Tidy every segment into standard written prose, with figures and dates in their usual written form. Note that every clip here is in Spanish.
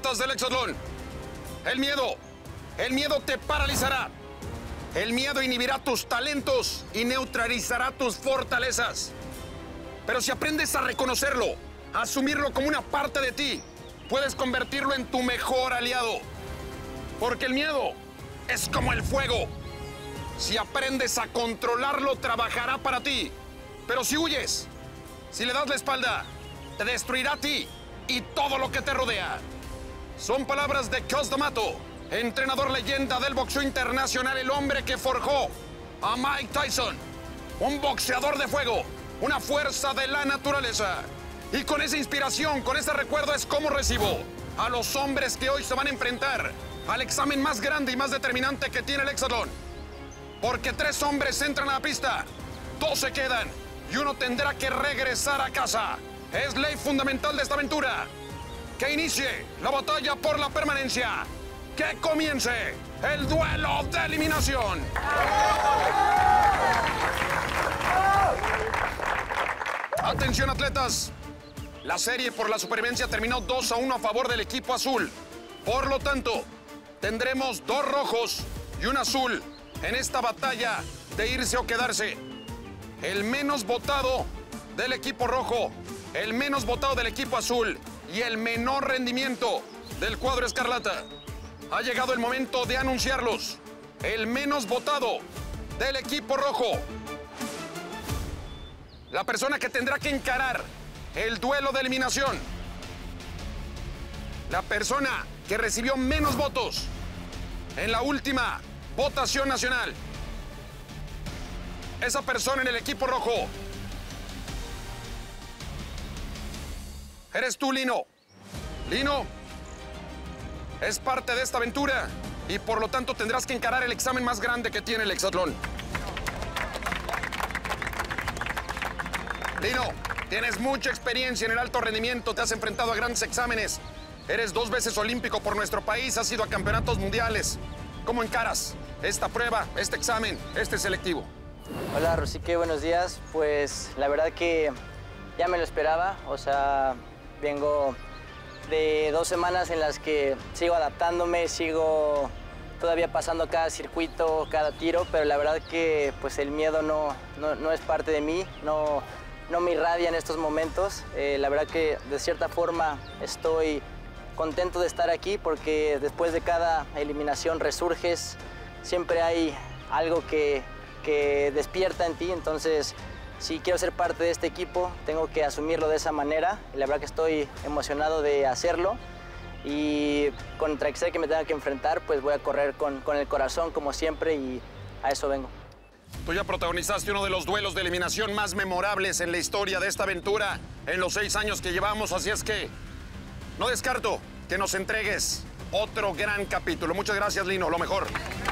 atletas del hexatlón. El miedo te paralizará. El miedo inhibirá tus talentos y neutralizará tus fortalezas. Pero si aprendes a reconocerlo, a asumirlo como una parte de ti, puedes convertirlo en tu mejor aliado. Porque el miedo es como el fuego. Si aprendes a controlarlo, trabajará para ti. Pero si huyes, si le das la espalda, te destruirá a ti y todo lo que te rodea. Son palabras de Cus D'Amato, entrenador leyenda del boxeo internacional, el hombre que forjó a Mike Tyson, un boxeador de fuego, una fuerza de la naturaleza. Y con esa inspiración, con ese recuerdo es como recibo a los hombres que hoy se van a enfrentar al examen más grande y más determinante que tiene el hexatlón. Porque 3 hombres entran a la pista, 2 se quedan y uno tendrá que regresar a casa. Es ley fundamental de esta aventura. Que inicie la batalla por la permanencia. Que comience el duelo de eliminación. Atención, atletas. La serie por la supervivencia terminó 2-1 a favor del equipo azul. Por lo tanto, tendremos 2 rojos y 1 azul en esta batalla de irse o quedarse. El menos votado del equipo rojo, el menos votado del equipo azul y el menor rendimiento del cuadro escarlata. Ha llegado el momento de anunciarlos. El menos votado del equipo rojo. La persona que tendrá que encarar el duelo de eliminación. La persona que recibió menos votos en la última votación nacional. Esa persona en el equipo rojo. Eres tú, Lino. Lino es parte de esta aventura y por lo tanto tendrás que encarar el examen más grande que tiene el hexatlón. Lino, tienes mucha experiencia en el alto rendimiento, te has enfrentado a grandes exámenes. Eres 2 veces olímpico por nuestro país, has ido a campeonatos mundiales. ¿Cómo encaras esta prueba, este examen, este selectivo? Hola, Rosique, buenos días. Pues la verdad que ya me lo esperaba, o sea, vengo de 2 semanas en las que sigo adaptándome, sigo todavía pasando cada circuito, cada tiro, pero la verdad que pues el miedo no es parte de mí, no me irradia en estos momentos. La verdad que de cierta forma estoy contento de estar aquí porque después de cada eliminación resurges, siempre hay algo que despierta en ti, entonces si quiero ser parte de este equipo tengo que asumirlo de esa manera y la verdad que estoy emocionado de hacerlo y contra que sé que me tenga que enfrentar pues voy a correr con el corazón como siempre y a eso vengo. Tú ya protagonizaste uno de los duelos de eliminación más memorables en la historia de esta aventura en los 6 años que llevamos, así es que no descarto que nos entregues otro gran capítulo. Muchas gracias, Lino, lo mejor.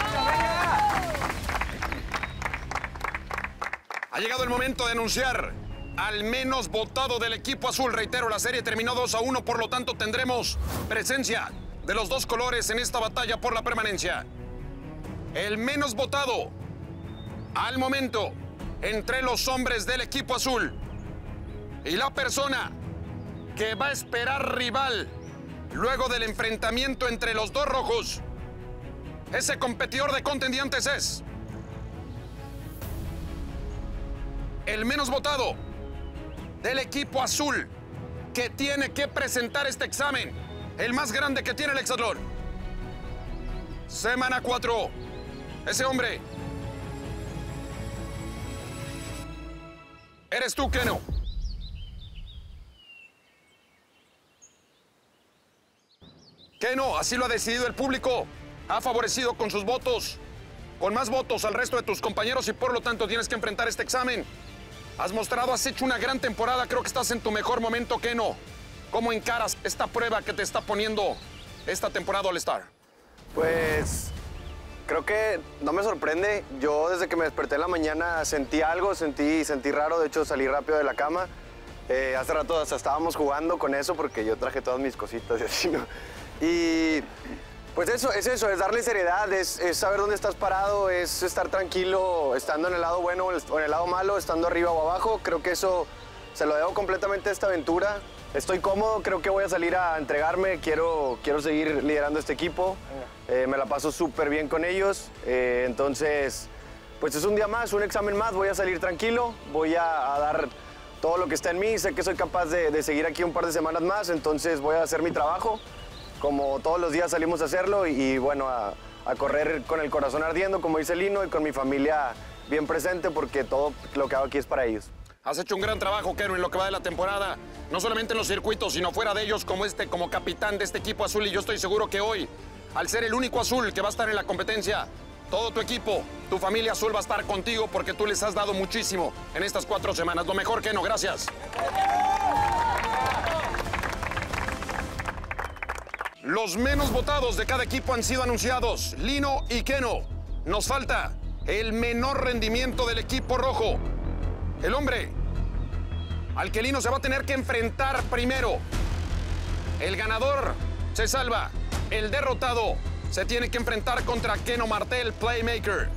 Ha llegado el momento de anunciar al menos votado del equipo azul. Reitero, la serie terminó 2-1, por lo tanto tendremos presencia de los 2 colores en esta batalla por la permanencia. El menos votado al momento entre los hombres del equipo azul y la persona que va a esperar rival luego del enfrentamiento entre los 2 rojos. Ese competidor de contendientes es el menos votado del equipo azul, que tiene que presentar este examen, el más grande que tiene el hexatlón. Semana 4. Ese hombre eres tú, Keno. Keno, así lo ha decidido el público. Ha favorecido con sus votos, con más votos al resto de tus compañeros y por lo tanto tienes que enfrentar este examen. Has mostrado, has hecho una gran temporada, creo que estás en tu mejor momento, Keno. ¿Cómo encaras esta prueba que te está poniendo esta temporada All-Star? Pues creo que no me sorprende. Yo desde que me desperté en la mañana sentí algo, sentí raro, de hecho salí rápido de la cama. Hace rato hasta estábamos jugando con eso porque yo traje todas mis cositas y así, ¿no? Y pues eso, es darle seriedad, es saber dónde estás parado, es estar tranquilo, estando en el lado bueno o en el lado malo, estando arriba o abajo. Creo que eso se lo debo completamente a esta aventura. estoy cómodo, creo que voy a salir a entregarme, quiero seguir liderando este equipo. Me la paso súper bien con ellos, entonces pues es un día más, un examen más, voy a salir tranquilo, voy a dar todo lo que está en mí, sé que soy capaz de seguir aquí un par de semanas más, entonces voy a hacer mi trabajo, como todos los días salimos a hacerlo y bueno, a correr con el corazón ardiendo, como dice Lino, y con mi familia bien presente porque todo lo que hago aquí es para ellos. Has hecho un gran trabajo, Keno, en lo que va de la temporada, no solamente en los circuitos, sino fuera de ellos, como capitán de este equipo azul, y yo estoy seguro que hoy, al ser el único azul que va a estar en la competencia, todo tu equipo, tu familia azul va a estar contigo porque tú les has dado muchísimo en estas 4 semanas. Lo mejor, Keno, gracias. Los menos votados de cada equipo han sido anunciados, Lino y Keno. Nos falta el menor rendimiento del equipo rojo. El hombre al que Lino se va a tener que enfrentar primero. El ganador se salva. El derrotado se tiene que enfrentar contra Keno Martel, Playmaker.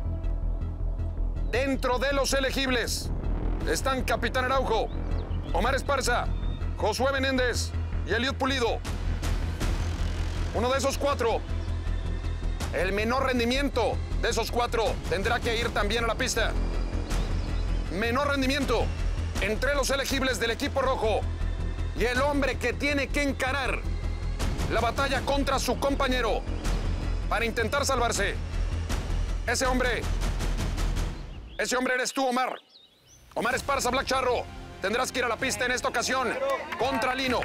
Dentro de los elegibles están Capitán Araujo, Omar Esparza, Josué Menéndez y Eliud Pulido. Uno de esos 4, el menor rendimiento de esos 4, tendrá que ir también a la pista. Menor rendimiento entre los elegibles del equipo rojo y el hombre que tiene que encarar la batalla contra su compañero para intentar salvarse. Ese hombre eres tú, Omar. Omar Esparza, Black Charro. Tendrás que ir a la pista en esta ocasión contra Lino.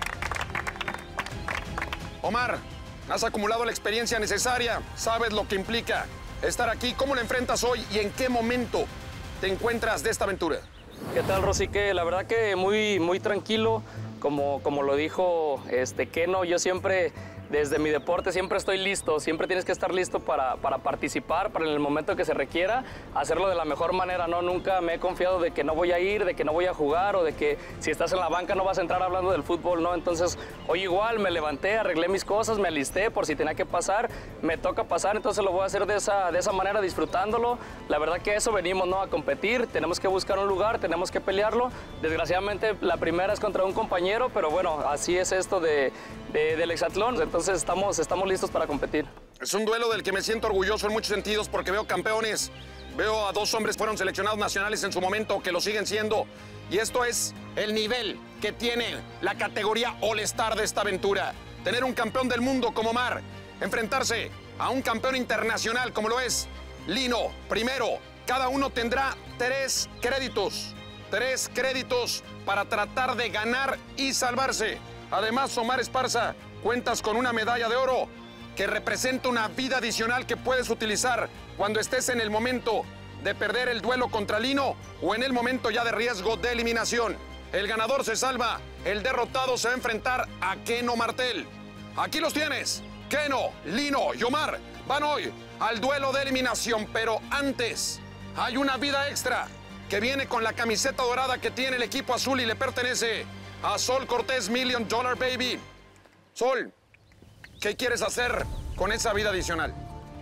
Omar, has acumulado la experiencia necesaria. Sabes lo que implica estar aquí. ¿Cómo lo enfrentas hoy y en qué momento te encuentras de esta aventura? ¿Qué tal, Rosique? La verdad que muy tranquilo. Como lo dijo Keno, yo siempre, desde mi deporte, siempre estoy listo. Siempre tienes que estar listo para participar, para en el momento que se requiera, hacerlo de la mejor manera, ¿no? Nunca me he confiado de que no voy a ir, de que no voy a jugar o de que si estás en la banca no vas a entrar hablando del fútbol, ¿no? Entonces, hoy igual me levanté, arreglé mis cosas, me alisté por si tenía que pasar, me toca pasar, entonces lo voy a hacer de esa manera, disfrutándolo. La verdad que a eso venimos, ¿no? A competir, tenemos que buscar un lugar, tenemos que pelearlo. Desgraciadamente, la primera es contra un compañero, pero bueno, así es esto del hexatlón, entonces estamos listos para competir. Es un duelo del que me siento orgulloso en muchos sentidos porque veo campeones, veo a 2 hombres que fueron seleccionados nacionales en su momento, que lo siguen siendo, y esto es el nivel que tiene la categoría All-Star de esta aventura. Tener un campeón del mundo como Omar, enfrentarse a un campeón internacional como lo es Lino. Primero, cada uno tendrá 3 créditos. 3 créditos para tratar de ganar y salvarse. Además, Omar Esparza, cuentas con una medalla de oro que representa una vida adicional que puedes utilizar cuando estés en el momento de perder el duelo contra Lino o en el momento ya de riesgo de eliminación. El ganador se salva, el derrotado se va a enfrentar a Keno Martel. Aquí los tienes. Keno, Lino y Omar van hoy al duelo de eliminación, pero antes hay una vida extra que viene con la camiseta dorada que tiene el equipo azul y le pertenece a Sol Cortés, $1 Million Baby. Sol, ¿qué quieres hacer con esa vida adicional?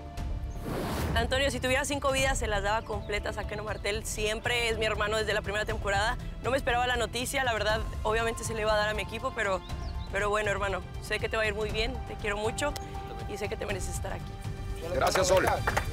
Antonio, si tuviera 5 vidas, se las daba completas a Keno Martel. Siempre es mi hermano desde la primera temporada. No me esperaba la noticia, la verdad, obviamente se le iba a dar a mi equipo, pero bueno, hermano, sé que te va a ir muy bien, te quiero mucho y sé que te mereces estar aquí. Gracias, Sol.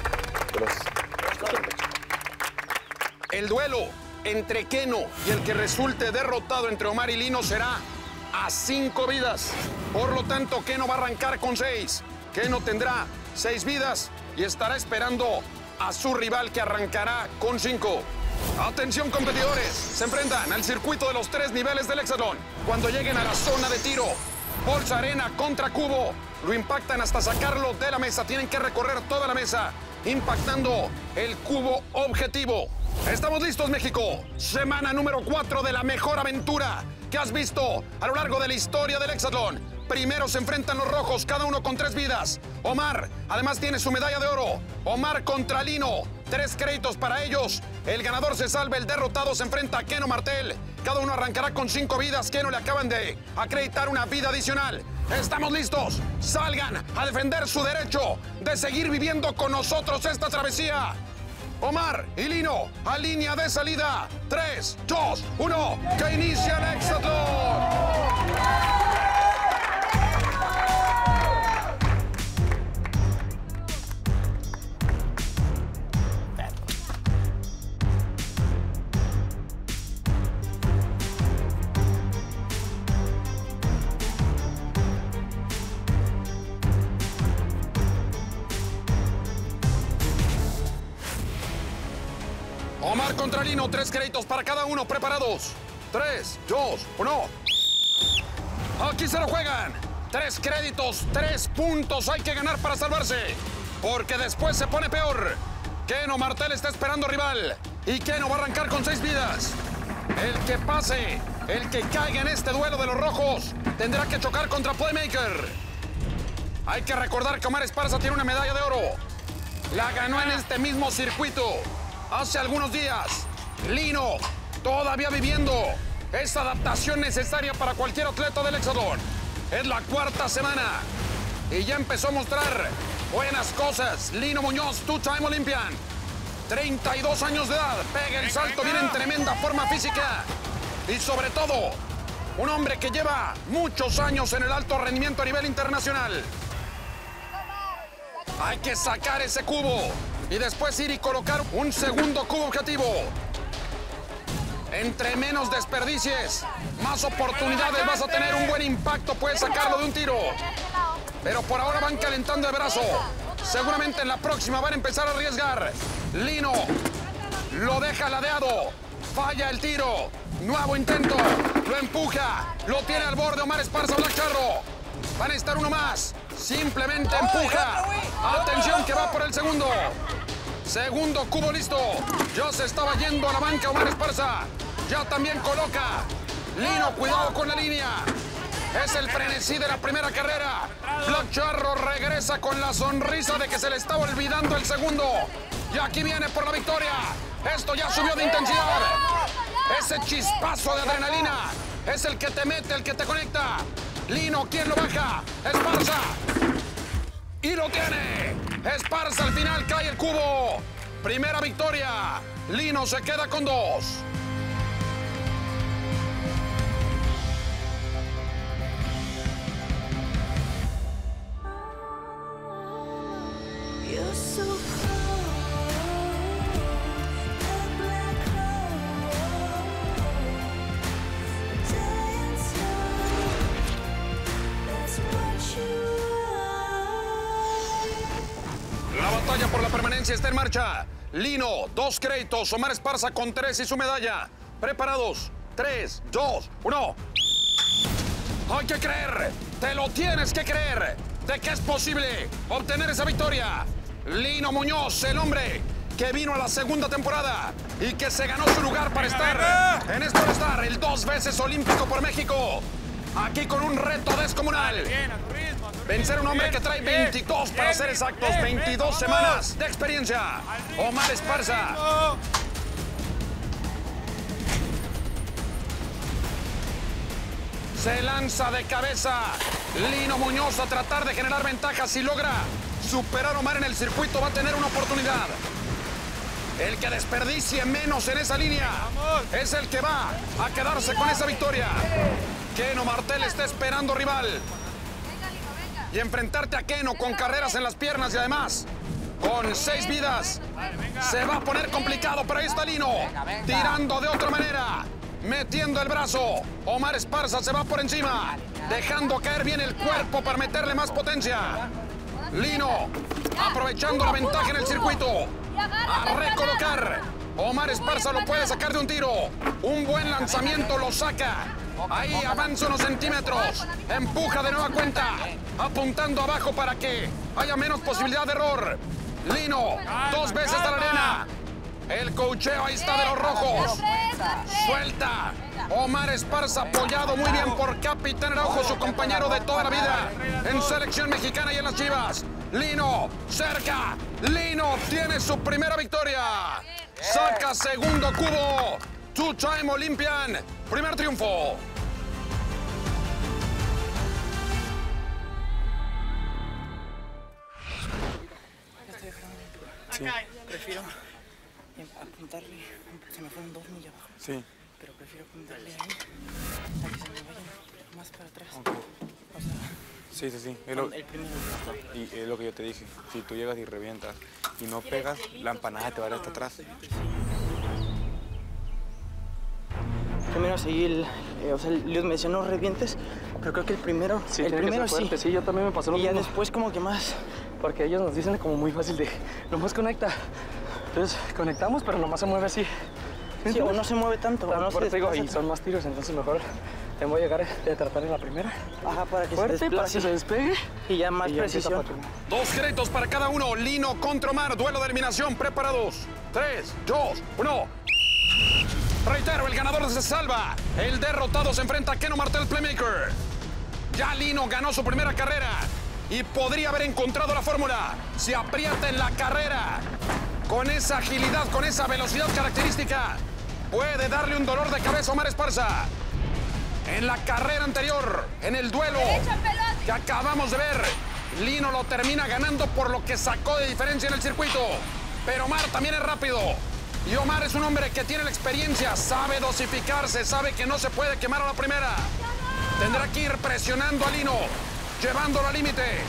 El duelo entre Keno y el que resulte derrotado entre Omar y Lino será a 5 vidas. Por lo tanto, Keno va a arrancar con 6. Keno tendrá 6 vidas y estará esperando a su rival que arrancará con 5. Atención, competidores. Se enfrentan al circuito de los 3 niveles del hexatlón. Cuando lleguen a la zona de tiro, bolsa, arena contra cubo, lo impactan hasta sacarlo de la mesa. Tienen que recorrer toda la mesa, impactando el cubo objetivo. Estamos listos, México. Semana número 4 de la mejor aventura que has visto a lo largo de la historia del hexatlón. Primero se enfrentan los rojos, cada uno con 3 vidas. Omar, además, tiene su medalla de oro. Omar contra Lino, 3 créditos para ellos. El ganador se salva, el derrotado se enfrenta a Keno Martel. Cada uno arrancará con 5 vidas. Keno le acaban de acreditar una vida adicional. Estamos listos. Salgan a defender su derecho de seguir viviendo con nosotros esta travesía. Omar y Lino, a línea de salida. 3, 2, 1, que inicia el hexatlón. Omar contra Lino, 3 créditos para cada uno. Preparados. 3, 2, 1. Aquí se lo juegan. 3 créditos, 3 puntos hay que ganar para salvarse. Porque después se pone peor. Keno Martel está esperando rival. Y Keno va a arrancar con 6 vidas. El que pase, el que caiga en este duelo de los rojos, tendrá que chocar contra Playmaker. Hay que recordar que Omar Esparza tiene una medalla de oro. La ganó en este mismo circuito hace algunos días. Lino, todavía viviendo esa adaptación necesaria para cualquier atleta del hexadón. Es la 4ª semana y ya empezó a mostrar buenas cosas. Lino Muñoz, two-time Olympian. 32 años de edad, pega el salto, viene en tremenda forma física. Y sobre todo, un hombre que lleva muchos años en el alto rendimiento a nivel internacional. Hay que sacar ese cubo y después ir y colocar un segundo cubo objetivo. Entre menos desperdicies, más oportunidades vas a tener, un buen impacto, puedes sacarlo de un tiro. Pero por ahora van calentando el brazo. Seguramente en la próxima van a empezar a arriesgar. Lino lo deja ladeado, falla el tiro. Nuevo intento, lo empuja, lo tiene al borde Omar Esparza, Black Charro. Van a estar uno más, simplemente empuja. Atención que va por el segundo. Segundo cubo listo. Ya se estaba yendo a la banca Omar Esparza. Ya también coloca. Lino, cuidado con la línea. Es el frenesí de la primera carrera. Black Charro regresa con la sonrisa de que se le estaba olvidando el segundo. Y aquí viene por la victoria. Esto ya subió de intensidad. Ese chispazo de adrenalina es el que te mete, el que te conecta. Lino, ¿quién lo baja? Esparza. Y lo tiene. Esparza, al final cae el cubo. Primera victoria. Lino se queda con 2. La batalla por la permanencia está en marcha. Lino, 2 créditos. Omar Esparza con 3 y su medalla. Preparados. 3, 2, 1. Hay que creer. Te lo tienes que creer. De que es posible obtener esa victoria. Lino Muñoz, el hombre que vino a la 2ª temporada y que se ganó su lugar para estar en este All-Star, el 2 veces olímpico por México. Aquí con un reto descomunal. Vencer a un hombre que trae 22, para ser exactos, 22 semanas de experiencia. Omar Esparza. Se lanza de cabeza Lino Muñoz a tratar de generar ventajas. Si logra superar a Omar en el circuito, va a tener una oportunidad. El que desperdicie menos en esa línea es el que va a quedarse con esa victoria. Keno Martel está esperando rival. Y enfrentarte a Keno con carreras en las piernas y además con 6 vidas se va a poner complicado, pero ahí está Lino tirando de otra manera, metiendo el brazo. Omar Esparza se va por encima, dejando caer bien el cuerpo para meterle más potencia. Lino aprovechando la ventaja en el circuito, a recolocar. Omar Esparza lo puede sacar de un tiro. Un buen lanzamiento lo saca. Ahí avanza unos centímetros. Empuja de nueva cuenta, apuntando abajo para que haya menos posibilidad de error. Lino, 2 veces a la arena. El coacheo ahí está de los rojos. Suelta. Omar Esparza apoyado muy bien por Capitán Araujo, su compañero de toda la vida en selección mexicana y en las Chivas. Lino, cerca. Lino tiene su primera victoria. Saca segundo cubo. Two-time Olympian. Primer triunfo. Sí. Prefiero apuntarle, se me fueron 2 millas abajo. Sí. Pero prefiero apuntarle ahí a que se me vayan más para atrás. Okay. O sea, sí. el primero. Y es lo que yo te dije. Si tú llegas y revientas y no pegas, la empanada te va a ir hasta atrás. Primero seguí o sea, Dios me decía no revientes, pero creo que el primero, sí, sí. Sí, yo también me pasó lo mismo. Y ya después como que más. Porque ellos nos dicen como muy fácil de, nomás conecta. Entonces conectamos, pero nomás se mueve así. Sí, o no se mueve tanto. Tan No fuerte, se digo, desplaza y son más tiros, entonces mejor te voy a llegar a tratar en la primera. Ajá, para que Fuerte, se para desplace. que se despegue. Y ya más Y ya empieza precisión. a patinar. 2 créditos para cada uno. Lino contra Omar. Duelo de eliminación. Preparados. 3, 2, 1. Reitero, el ganador se salva. El derrotado se enfrenta a Keno Martel Playmaker. Ya Lino ganó su primera carrera y podría haber encontrado la fórmula si aprieta en la carrera. Con esa agilidad, con esa velocidad característica, puede darle un dolor de cabeza a Omar Esparza. En la carrera anterior, en el duelo que acabamos de ver, Lino lo termina ganando por lo que sacó de diferencia en el circuito. Pero Omar también es rápido. Y Omar es un hombre que tiene la experiencia, sabe dosificarse, sabe que no se puede quemar a la primera. Tendrá que ir presionando a Lino, llevándolo al límite.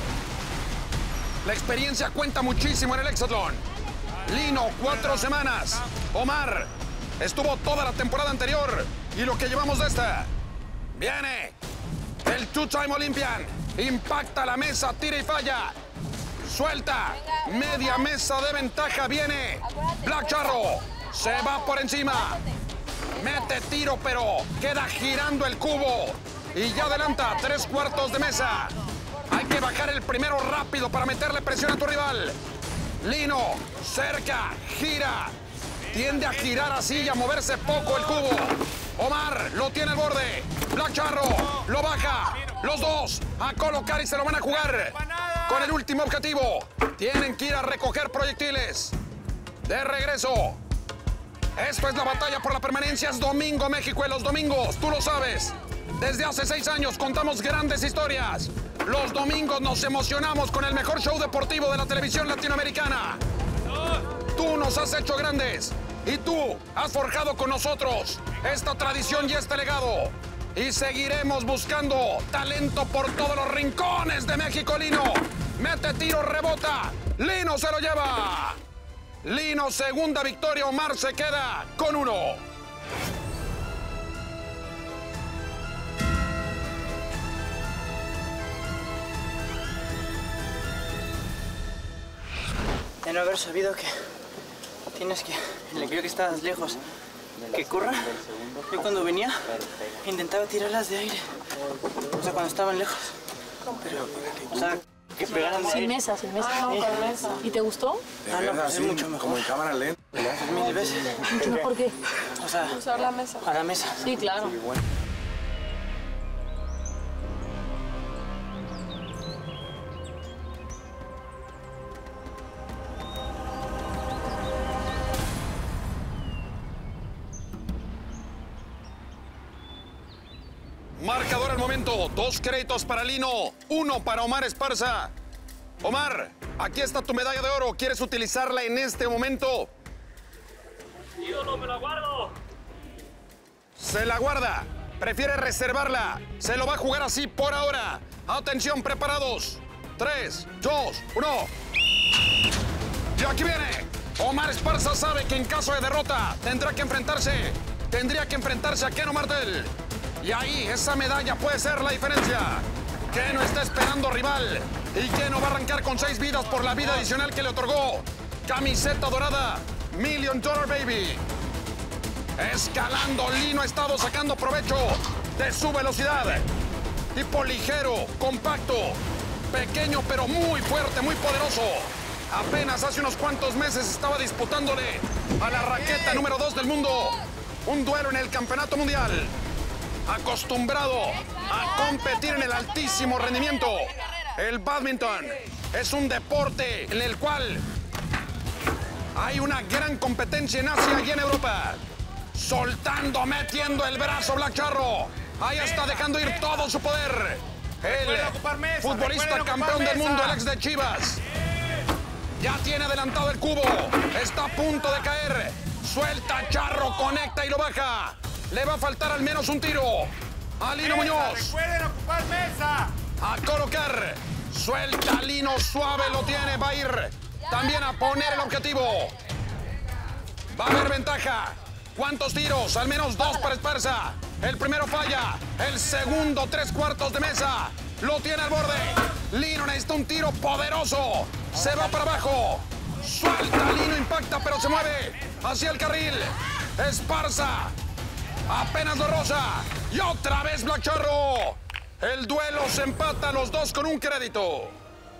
La experiencia cuenta muchísimo en el hexatlón. Lino, 4 semanas. Omar estuvo toda la temporada anterior y lo que llevamos de esta. Viene el two-time Olympian. Impacta la mesa, tira y falla. Suelta. Media mesa de ventaja. Viene Black Charro. Se va por encima. Mete tiro, pero queda girando el cubo. Y ya adelanta 3/4 de mesa. Hay que bajar el primero rápido para meterle presión a tu rival. Lino, cerca, gira. Tiende a girar así y a moverse poco el cubo. Omar lo tiene al borde. Black Charro lo baja. Los dos a colocar y se lo van a jugar. Con el último objetivo. Tienen que ir a recoger proyectiles. De regreso. Esto es la batalla por la permanencia. Es domingo, México, en los domingos. Tú lo sabes. Desde hace 6 años contamos grandes historias. Los domingos nos emocionamos con el mejor show deportivo de la televisión latinoamericana. Tú nos has hecho grandes y tú has forjado con nosotros esta tradición y este legado. Y seguiremos buscando talento por todos los rincones de México, Lino. Mete tiro, rebota. Lino se lo lleva. Lino, segunda victoria. Omar se queda con 1. De no haber sabido que tienes que, en el que estabas lejos, que corra. Yo cuando venía intentaba tirarlas de aire, o sea, cuando estaban lejos. Pero, o sea, que pegaran de aire. Sin mesa. ¿Y te gustó? Ah, no, pues es mucho mejor. Como en cámara lenta. 1000 veces. ¿Mucho mejor qué? O sea, Usar la mesa. a la mesa. Sí, claro. Marcador al momento. 2 créditos para Lino, 1 para Omar Esparza. Omar, aquí está tu medalla de oro. ¿Quieres utilizarla en este momento? Ídolo, me la guardo. Se la guarda. Prefiere reservarla. Se lo va a jugar así por ahora. Atención, preparados. 3, 2, 1. Y aquí viene. Omar Esparza sabe que en caso de derrota tendría que enfrentarse a Keno Martel. Y ahí esa medalla puede ser la diferencia. Keno está esperando rival. Y Keno va a arrancar con 6 vidas por la vida adicional que le otorgó. Camiseta dorada. $1 Million Baby. Escalando, Lino ha estado sacando provecho de su velocidad. Tipo ligero, compacto, pequeño pero muy fuerte, muy poderoso. Apenas hace unos cuantos meses estaba disputándole a la raqueta número 2 del mundo un duelo en el campeonato mundial. Acostumbrado a competir en el altísimo rendimiento. El bádminton es un deporte en el cual hay una gran competencia en Asia y en Europa. Soltando, metiendo el brazo Black Charro. Ahí está dejando ir todo su poder. El futbolista campeón del mundo, el ex de Chivas. Ya tiene adelantado el cubo. Está a punto de caer. Suelta Charro, conecta y lo baja. Le va a faltar al menos un tiro. A Lino Muñoz. ¡Recuerden ocupar mesa! A colocar. Suelta Lino, suave lo tiene. Va a ir también a poner el objetivo. Va a haber ventaja. ¿Cuántos tiros? Al menos 2 para Esparza. El primero falla. El segundo, 3/4 de mesa. Lo tiene al borde. Lino necesita un tiro poderoso. Se va para abajo. Suelta, Lino impacta, pero se mueve hacia el carril. Esparza. Apenas lo roza. Y otra vez Black Charro. El duelo se empata los dos con un crédito.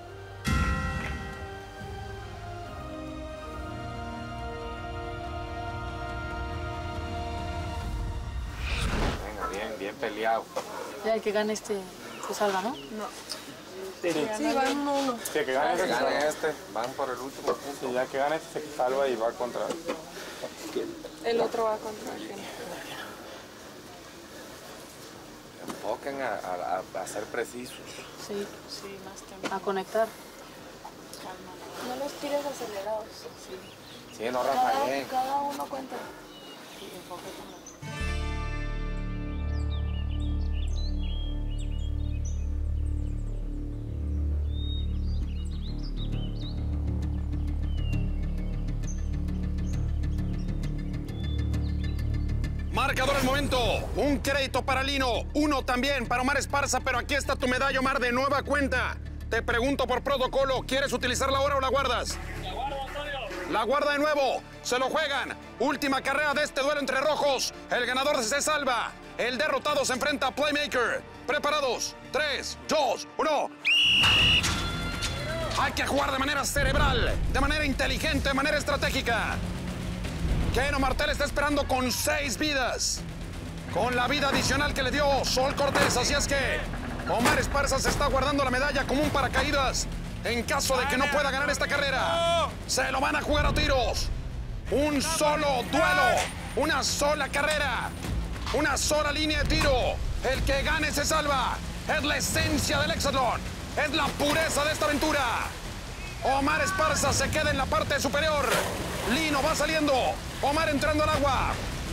Venga, bien peleado. Ya el que gane se salva, ¿no? Sí, van 1-1. Sí, que gane este. Van por el último punto. Sí, ya que gane este se salva y va contra... El otro va contra el Keno. Enfoquen a ser precisos. Sí, más tiempo. A conectar. No los tires acelerados. Sí, no rafaleen. Cada uno cuenta. Marcador al momento. Un crédito para Lino. 1 también para Omar Esparza. Pero aquí está tu medalla, Omar, de nueva cuenta. Te pregunto por protocolo. ¿Quieres utilizarla ahora o la guardas? La guardo, Antonio. La guarda de nuevo. Se lo juegan. Última carrera de este duelo entre rojos. El ganador se salva. El derrotado se enfrenta a Playmaker. Preparados. 3, 2, 1. Hay que jugar de manera cerebral, de manera inteligente, de manera estratégica. Keno Martel está esperando con 6 vidas. Con la vida adicional que le dio Sol Cortés. Así es que Omar Esparza se está guardando la medalla como un paracaídas. En caso de que no pueda ganar esta carrera, se lo van a jugar a tiros. Un solo duelo, una sola carrera, una sola línea de tiro. El que gane se salva. Es la esencia del hexatlón. Es la pureza de esta aventura. Omar Esparza se queda en la parte superior. Lino va saliendo. Omar entrando al agua.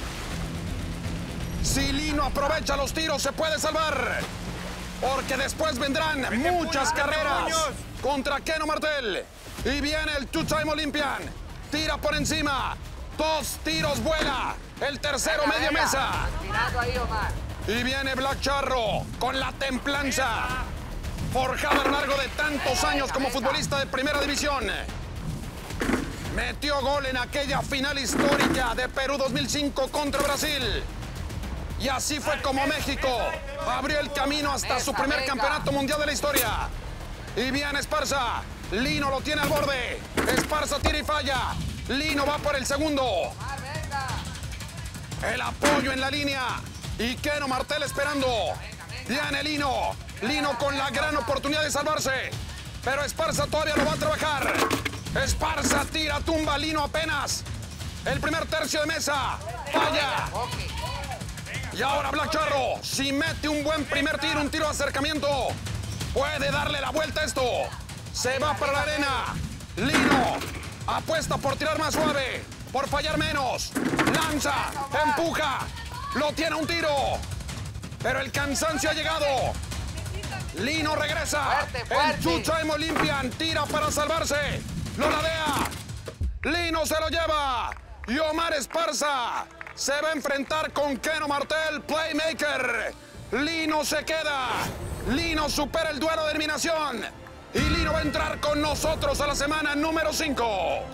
Si Lino aprovecha los tiros, se puede salvar. Porque después vendrán muchas carreras contra Keno Martel. Y viene el Two-Time Olympian. Tira por encima. 2 tiros vuela. El tercero media mesa. Ahí, Omar. Y viene Black Charro con la templanza. Forjado a lo largo de tantos años como futbolista de primera división. Metió gol en aquella final histórica de Perú 2005 contra Brasil. Y así fue como México abrió el camino hasta su primer campeonato mundial de la historia. Y viene Esparza. Lino lo tiene al borde. Esparza tira y falla. Lino va por el segundo. El apoyo en la línea. Y Keno Martel esperando. Viene Lino. Lino con la gran oportunidad de salvarse. Pero Esparza todavía lo va a trabajar. Esparza tira, tumba, Lino apenas. El primer tercio de mesa. Falla. Y ahora Black Charro, si mete un buen primer tiro, un tiro de acercamiento, puede darle la vuelta a esto. Se va para la arena. Lino apuesta por tirar más suave, por fallar menos. Lanza, empuja, lo tiene a un tiro. Pero el cansancio ha llegado. Lino regresa. El Two-Time Olympian tira para salvarse. Lo ladea. Lino se lo lleva. Y Omar Esparza se va a enfrentar con Keno Martel, Playmaker. Lino se queda. Lino supera el duelo de eliminación. Y Lino va a entrar con nosotros a la semana número 5.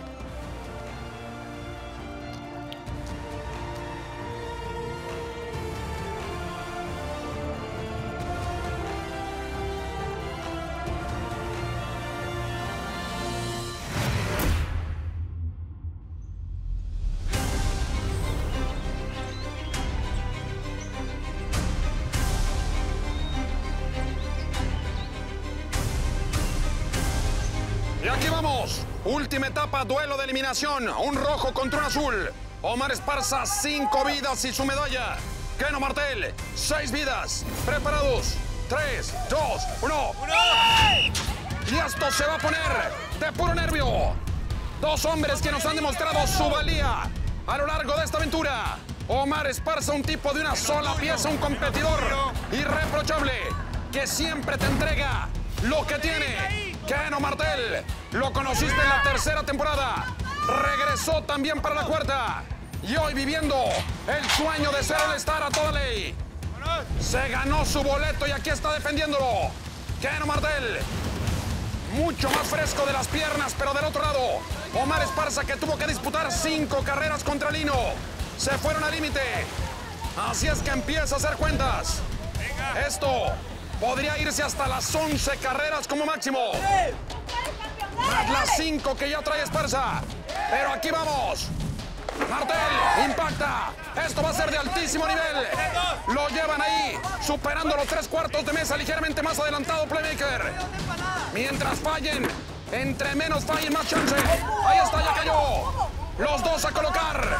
Y aquí vamos. Última etapa, duelo de eliminación. Un rojo contra un azul. Omar Esparza, 5 vidas y su medalla. Keno Martel, 6 vidas. Preparados. 3, 2, 1. Y esto se va a poner de puro nervio. 2 hombres que nos han demostrado su valía a lo largo de esta aventura. Omar Esparza, un tipo de una sola pieza, un competidor irreprochable que siempre te entrega lo que tiene. Keno Martel, lo conociste en la 3ª temporada. Regresó también para la 4ª. Y hoy viviendo el sueño de ser el All-Star a toda ley. Se ganó su boleto y aquí está defendiéndolo. Keno Martel, mucho más fresco de las piernas, pero del otro lado, Omar Esparza, que tuvo que disputar 5 carreras contra Lino. Se fueron al límite. Así es que empieza a hacer cuentas. Esto podría irse hasta las 11 carreras como máximo. Más las 5 que ya trae Esparza. Pero aquí vamos. Martel impacta. Esto va a ser de altísimo nivel. Lo llevan ahí, superando los 3/4 de mesa, ligeramente más adelantado Playmaker. Mientras fallen, entre menos fallen, más chance. Ahí está, ya cayó. Los dos a colocar.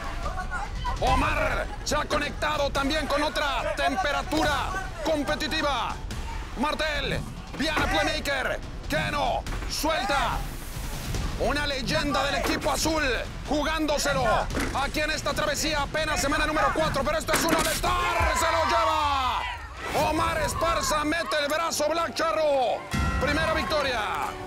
Omar se ha conectado también con otra temperatura competitiva. Martel, viene Playmaker. Keno, suelta. Una leyenda del equipo azul jugándoselo. Aquí en esta travesía, apenas semana número 4, pero esto es un All-Star. Se lo lleva. Omar Esparza mete el brazo, Black Charro. Primera victoria.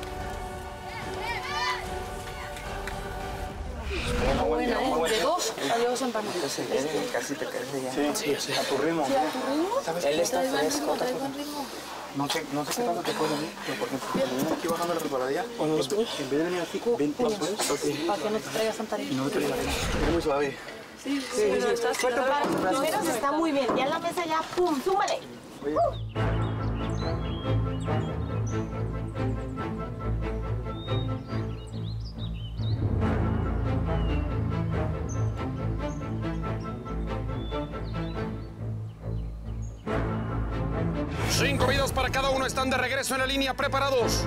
De 2 a 2 empanadas. Casi te caes ya. Sí, a tu ritmo. Sí, a tu ritmo. ¿Sabes? Él está fresco. Trae buen ritmo. No sé qué tanto te puede venir, pero por ejemplo, cuando viene aquí bajando la resbaladilla, en vez de venir así, ven más pues, para que no te traigas tanta harina. y no te la arena. Es muy suave. Sí. Primeros está muy bien, ya en la mesa ya, pum, súmale. Cinco vidas para cada uno, están de regreso en la línea, preparados.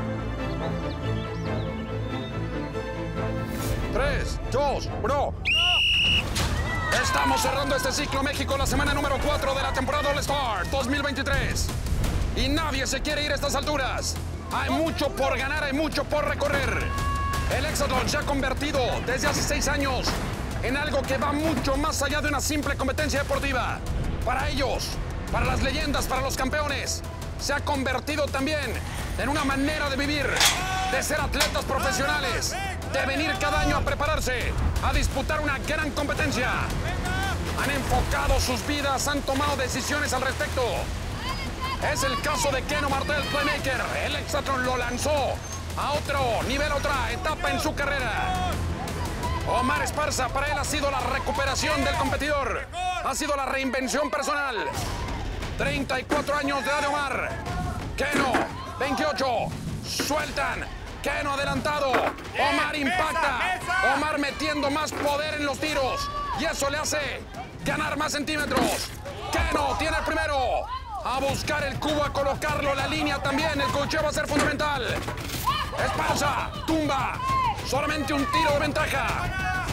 3, 2, 1. Estamos cerrando este ciclo México, la semana número 4 de la temporada All-Star 2023. Y nadie se quiere ir a estas alturas. Hay mucho por ganar, hay mucho por recorrer. El Hexatlón se ha convertido desde hace 6 años en algo que va mucho más allá de una simple competencia deportiva. Para ellos, para las leyendas, para los campeones, se ha convertido también en una manera de vivir, de ser atletas profesionales, de venir cada año a prepararse, a disputar una gran competencia. Han enfocado sus vidas, han tomado decisiones al respecto. Es el caso de Keno Martel, Playmaker. El Hexatlón lo lanzó a otro nivel, otra etapa en su carrera. Omar Esparza, para él ha sido la recuperación del competidor, ha sido la reinvención personal. 34 años de edad de Omar. Keno, 28. Sueltan. Keno adelantado. Omar impacta. Omar metiendo más poder en los tiros. Y eso le hace ganar más centímetros. Keno tiene el primero. A buscar el cubo, a colocarlo en la línea también. El cocheo va a ser fundamental. Esparza, tumba. Solamente un tiro de ventaja.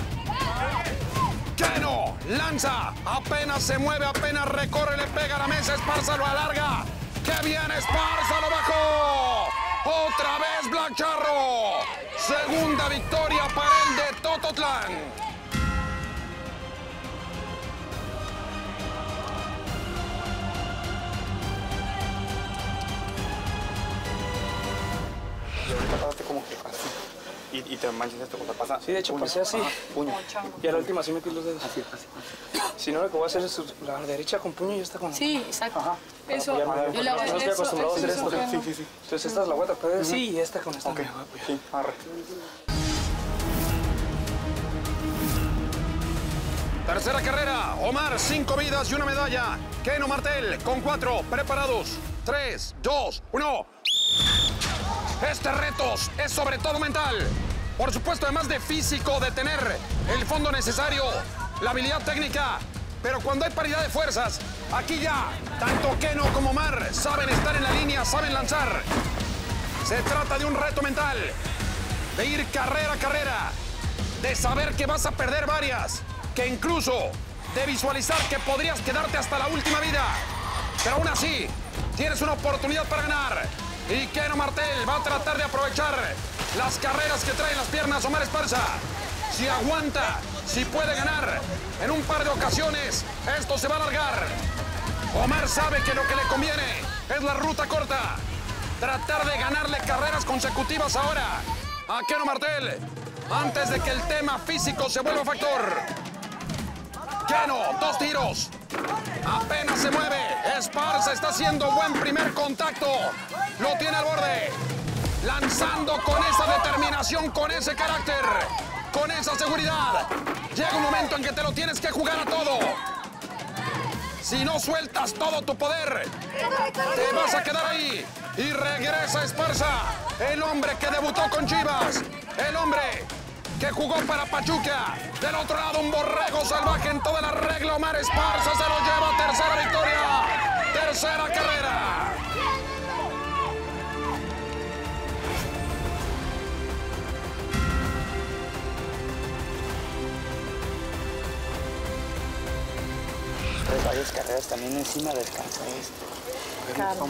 Keno lanza, apenas se mueve, apenas recorre, le pega a la mesa, Esparza lo alarga. ¡Qué bien, Esparza lo bajó! ¡Otra vez Black Charro! Segunda victoria para el de Tototlán. Y ahorita pasaste como que así. Y te manchas esto cuando pasa. Sí, de hecho pasé así. Puño. Y a la última sí metí los dedos. Así. Si no, lo que voy a hacer es la derecha con puño y esta con... Sí, exacto. Ajá. Eso, Apoyarme. yo le hago No estoy eso, acostumbrado a hacer eso, esto. Sí. Entonces esta es la voy a tratar de sí y esta con esta. Ok, sí, arre. Tercera carrera, Omar, 5 vidas y una medalla. Keno Martel con 4, preparados. 3, 2, 1. Este reto es sobre todo mental. Por supuesto, además de físico, de tener el fondo necesario, la habilidad técnica. Pero cuando hay paridad de fuerzas, aquí ya, tanto Keno como Omar saben estar en la línea, saben lanzar. Se trata de un reto mental, de ir carrera a carrera, de saber que vas a perder varias, que incluso de visualizar que podrías quedarte hasta la última vida. Pero aún así, tienes una oportunidad para ganar. Y Keno Martel va a tratar de aprovechar las carreras que traen las piernas Omar Esparza. Si aguanta, si puede ganar en un par de ocasiones, esto se va a alargar. Omar sabe que lo que le conviene es la ruta corta. Tratar de ganarle carreras consecutivas ahora a Keno Martel antes de que el tema físico se vuelva factor. Keno, 2 tiros. Apenas se mueve. Esparza está haciendo buen primer contacto. Lo tiene al borde. lanzando con esa determinación, con ese carácter, con esa seguridad. Llega un momento en que te lo tienes que jugar a todo. Si no sueltas todo tu poder, te vas a quedar ahí. Y regresa Esparza, el hombre que debutó con Chivas, el hombre que jugó para Pachuca. Del otro lado, un borrego salvaje en toda la regla. Omar Esparza se lo lleva. Tercera victoria, tercera carrera. Varias carreras también encima descansa esto. Calma.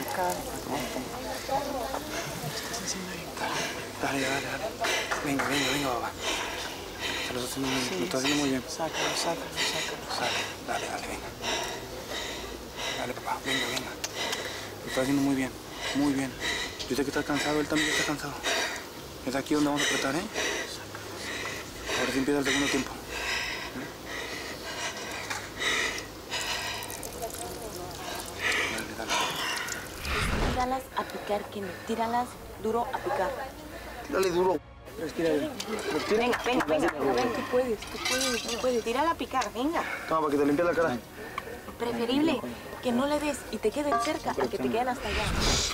Estás encima bien calma. Dale. Venga, papá. Te lo estás haciendo muy bien. Sácalo. Dale, venga. Dale, papá, venga. Lo estás haciendo muy bien. Yo sé que estás cansado, él también está cansado. Es aquí donde vamos a apretar, ¿eh? Ahora sí empieza el segundo tiempo. Tíralas a picar, Keno. Tíralas duro a picar. Dale duro. Venga. Tú puedes. Tírala a picar, venga. Toma, para que te limpies la cara. Preferible que no le des y te queden cerca a que te queden hasta allá.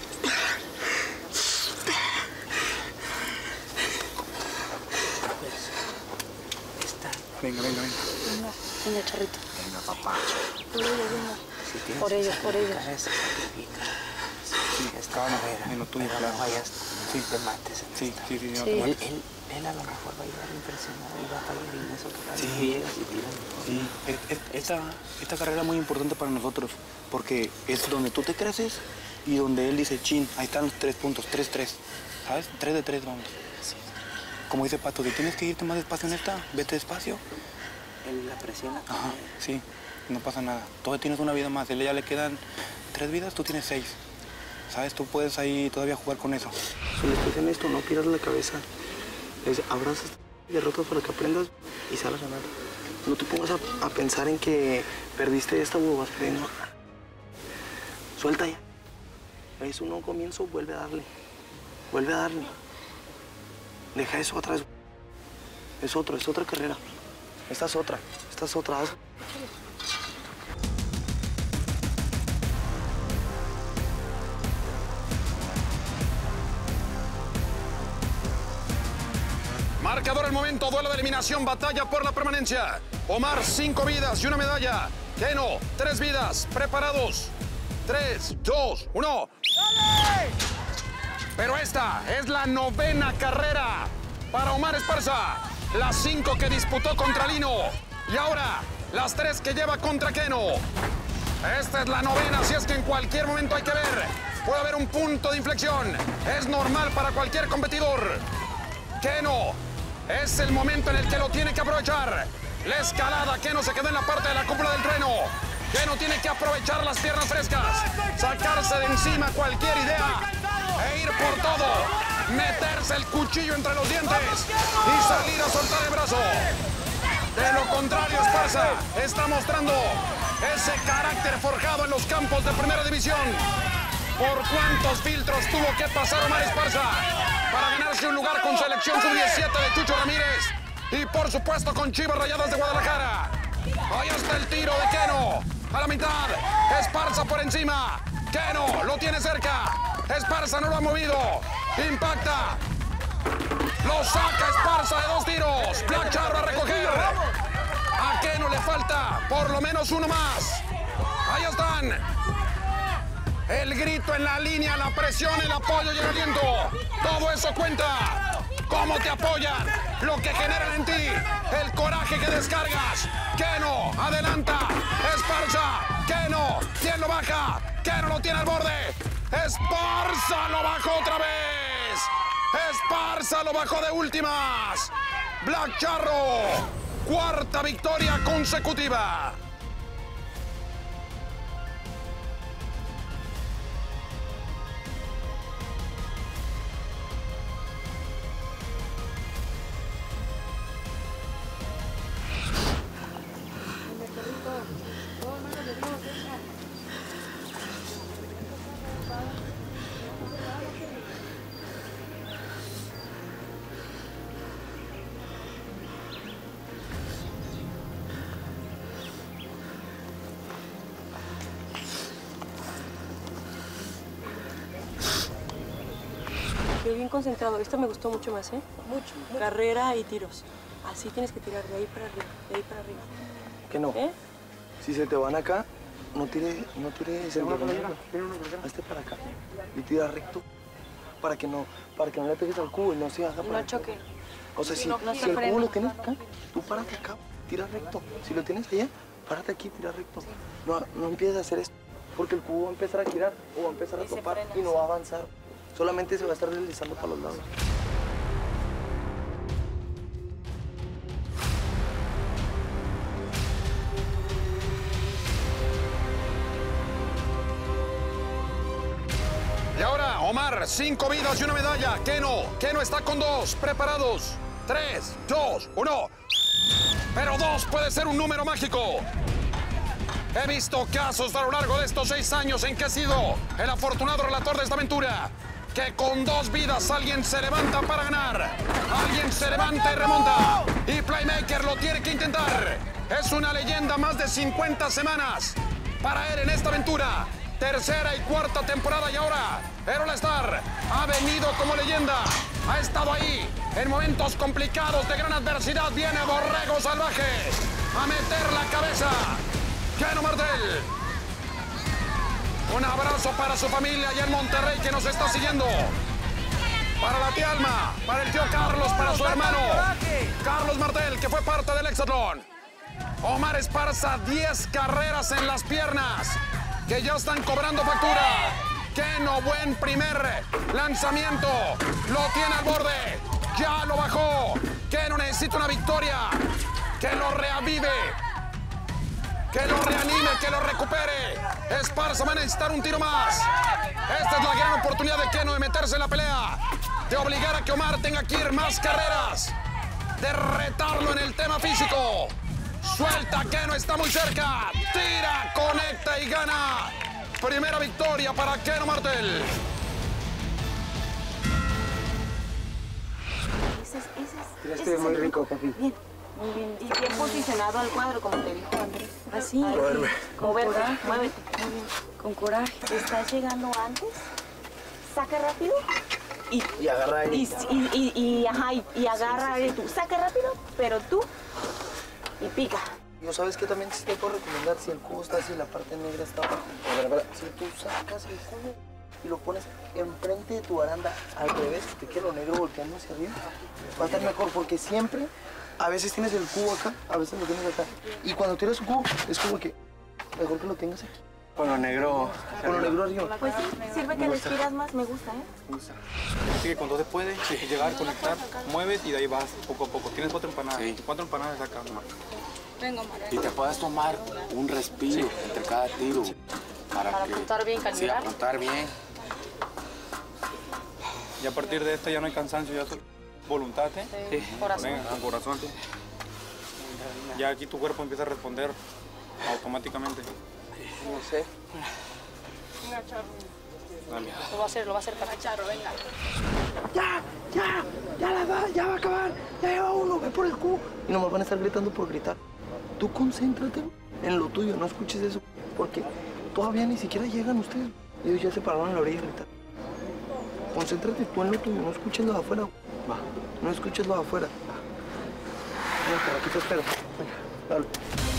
Venga. Venga, charrito. Venga, papá. Venga. Por ellos. Sí, está en lo tuyo, claro. Sí, te mates. Sí, no te mates. Él a lo mejor va a llegar impresionado y va a fallar en eso que llegas y tiras. Sí, esta carrera es muy importante para nosotros porque es donde tú te creces y donde él dice, chin, ahí están los 3 puntos, 3-3, ¿sabes? 3 de 3, vamos. Sí. Como dice Pato, si tienes que irte más despacio en esta, vete despacio. Él la presiona. Ajá, sí, no pasa nada. Todavía tienes una vida más, a él ya le quedan 3 vidas, tú tienes 6. ¿Sabes? Tú puedes ahí todavía jugar con eso. Si le estás en esto, no pierdas la cabeza. Abrazas derrotas para que aprendas y salgas a ganar. No te pongas a pensar en que perdiste esta o vas perdiendo. Suelta ya. Es un nuevo comienzo, vuelve a darle. Deja eso atrás. Es otra carrera. Esta es otra. Marcador el momento, duelo de eliminación, batalla por la permanencia. Omar, 5 vidas y una medalla. Keno, 3 vidas, preparados. 3, 2, 1. ¡Dale! Pero esta es la 9ª carrera para Omar Esparza. Las 5 que disputó contra Lino. Y ahora, las 3 que lleva contra Keno. Esta es la 9ª, así es que en cualquier momento hay que ver. Puede haber un punto de inflexión. Es normal para cualquier competidor. Keno, es el momento en el que lo tiene que aprovechar. La escalada, Keno se quedó en la parte de la cúpula del trueno. Keno tiene que aprovechar las piernas frescas, sacarse de encima cualquier idea e ir por todo, meterse el cuchillo entre los dientes y salir a soltar el brazo. De lo contrario, Esparza está mostrando ese carácter forjado en los campos de primera división. ¿Por cuántos filtros tuvo que pasar Omar Esparza para ganarse un lugar con selección sub-17 de Chucho Ramírez? Y por supuesto con Chivas Rayadas de Guadalajara. Ahí está el tiro de Keno. A la mitad. Esparza por encima. Keno lo tiene cerca. Esparza no lo ha movido. Impacta. Lo saca Esparza de 2 tiros. Black Charro a recoger. A Keno le falta por lo menos uno más. Ahí están. El grito en la línea, la presión, el apoyo y el aliento. Todo eso cuenta. Cómo te apoyan, lo que generan en ti, el coraje que descargas. Keno, adelanta. Esparza, Keno, ¿quién lo baja? Keno lo tiene al borde. Esparza lo bajó otra vez. Esparza lo bajó de últimas. Black Charro, 4ª victoria consecutiva. bien concentrado. Esta me gustó mucho más, ¿eh? Mucho. Carrera y tiros. Así tienes que tirar, de ahí para arriba, de ahí para arriba. ¿Qué no? ¿Eh? Si se te van acá, no tires el diagonal. Hazte para acá y tira recto para que no le pegues al cubo y no se haga para No choque. O sea, si no el cubo lo tienes acá, tú párate acá, tira recto. Si lo tienes allá, párate aquí, tira recto. No empieces a hacer esto, porque el cubo va a empezar a girar o va a empezar a topar y no va a avanzar. Solamente se va a estar deslizando para los lados. Y ahora, Omar, 5 vidas y una medalla. Keno está con 2. Preparados. 3, 2, 1. Pero 2 puede ser un número mágico. He visto casos a lo largo de estos 6 años en que he sido el afortunado relator de esta aventura. Que con 2 vidas alguien se levanta para ganar. Alguien se levanta y remonta. Y Playmaker lo tiene que intentar. Es una leyenda más de 50 semanas para él en esta aventura. Tercera y cuarta temporada y ahora Errol Star ha venido como leyenda. Ha estado ahí en momentos complicados de gran adversidad. Viene Borrego Salvaje a meter la cabeza. Keno Martel. Un abrazo para su familia allá en Monterrey que nos está siguiendo. Para la tía Alma, para el tío Carlos, para su hermano Carlos Martel, que fue parte del Hexatlón. Omar Esparza, 10 carreras en las piernas que ya están cobrando factura. Keno, buen primer lanzamiento. Lo tiene al borde. Ya lo bajó. Keno necesita una victoria. Que lo reavive. Que lo reanime, que lo recupere. Esparza va a necesitar un tiro más. Esta es la gran oportunidad de Keno de meterse en la pelea. De obligar a que Omar tenga que ir más carreras. De retarlo en el tema físico. Suelta, Keno está muy cerca. Tira, conecta y gana. Primera victoria para Keno Martel. Tiraste muy rico, papi. Bien, muy bien. Y bien posicionado al cuadro, como te dijo Andrés. Así. Moverme. Muévete. Muy bien. Con coraje. ¿Estás llegando antes? Saca rápido. Y agarra ahí. Y agarra ahí tú. Saca rápido, pero tú. Y pica. ¿No sabes qué también te puedo recomendar? Si el cubo está así, la parte negra está abajo. Si tú sacas el cubo y lo pones enfrente de tu baranda al revés, te queda lo negro volteando hacia arriba, va a estar mejor porque siempre, a veces tienes el cubo acá, a veces lo tienes acá. Y cuando tiras un cubo, es como que mejor que lo tengas aquí. Con lo negro. Arriba. Pues sí, sirve que respiras más, me gusta, ¿eh? Así que con 2 se puede llegar, conectar, mueves y de ahí vas poco a poco. Tienes 4 empanadas. Sí. 4 empanadas acá, Omar. Venga, Omar. Y te puedes tomar un respiro entre cada tiro. Para apuntar bien, calibrar. Sí, apuntar bien. Y a partir de esto ya no hay cansancio, ya es voluntad, ¿eh? Sí. Corazón. Venga, con corazón. ¿Sí? Ya aquí tu cuerpo empieza a responder automáticamente. No sé. Venga, Charro. Dale. Lo va a hacer para Charro, venga. Ya va a acabar. Ya lleva uno, ve por el cubo. Y nomás van a estar gritando por gritar. Tú concéntrate en lo tuyo, no escuches eso. Porque todavía ni siquiera llegan ustedes. Ellos ya se pararon a la orilla y gritar. Concéntrate tú en lo tuyo, no escuches lo de afuera. Va. No escuches lo de afuera. Venga, por aquí te espero. Venga, dale.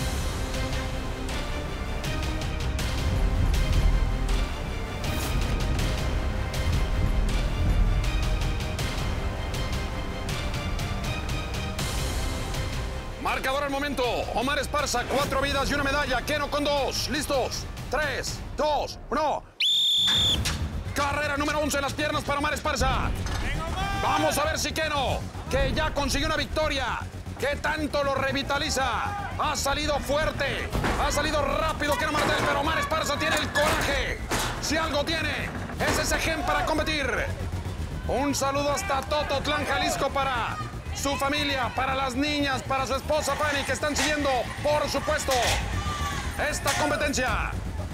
Marcador al momento. Omar Esparza, 4 vidas y una medalla. Keno con 2. ¿Listos? 3, 2, 1. Carrera número 11 en las piernas para Omar Esparza. Vamos a ver si Keno, que ya consiguió una victoria, ¿qué tanto lo revitaliza? Ha salido fuerte, ha salido rápido Keno Martel, pero Omar Esparza tiene el coraje. Si algo tiene, es ese gen para competir. Un saludo hasta Tototlán, Jalisco, para su familia, para las niñas, para su esposa Fanny, que están siguiendo, por supuesto, esta competencia.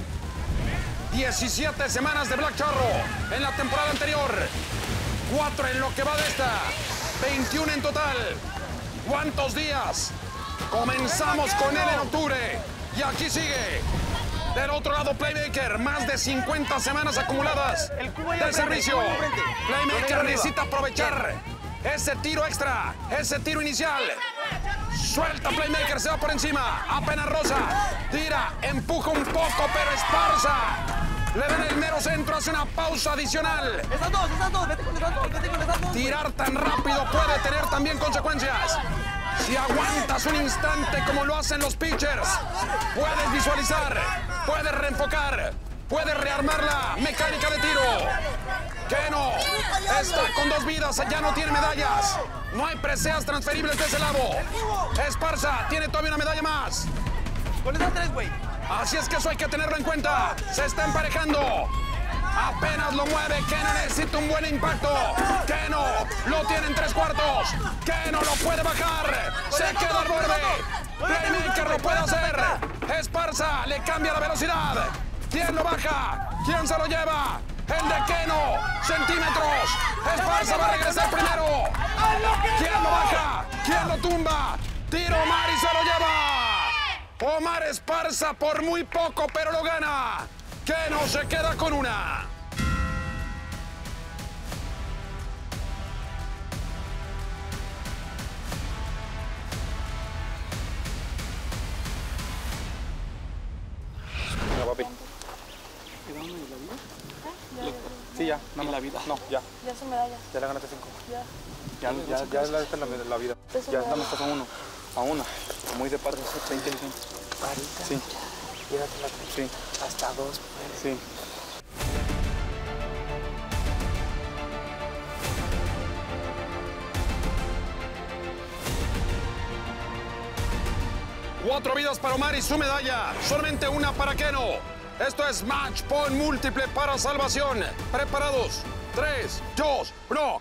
17 semanas de Black Charro en la temporada anterior. 4 en lo que va de esta. 21 en total. ¿Cuántos días? Comenzamos con él en octubre. Y aquí sigue. Del otro lado, Playmaker, más de 50 semanas acumuladas de servicio. Playmaker necesita aprovechar ese tiro extra, ese tiro inicial. Suelta Playmaker, se va por encima. Apenas roza, tira, empuja un poco, pero Esparza le da el mero centro, hace una pausa adicional. Esas dos, vete con esas dos. Tirar tan rápido puede tener también consecuencias. Si aguantas un instante como lo hacen los pitchers, puedes visualizar, puedes reenfocar, puedes rearmar la mecánica de tiro. Keno está con 2 vidas, ya no tiene medallas. No hay preseas transferibles de ese lado. Esparza tiene todavía una medalla más. Con esas 3, güey. Así es que eso hay que tenerlo en cuenta. Se está emparejando. Apenas lo mueve. Keno necesita un buen impacto. Keno lo tiene en 3/4. Keno lo puede bajar. Se queda al borde. Playmaker lo puede hacer. Esparza le cambia la velocidad. ¿Quién lo baja? ¿Quién se lo lleva? El de Keno. Centímetros. Esparza va a regresar primero. ¿Quién lo baja? ¿Quién lo tumba? Tiro Omar y se lo lleva. Omar Esparza por muy poco, pero lo gana. Keno se queda con una. Mira, papi. Sí, ya. No, la vida. No, ya. Ya son medallas. Ya le ganaste 5. Ya. Ya es la vida. Ya estamos a 1. A 1. Muy de parte. Sé inteligente. Sí. Sí. Hasta 2. Sí. Cuatro vidas para Omar y su medalla. Solamente una para Keno. Esto es match point múltiple para salvación. Preparados. 3, 2, 1.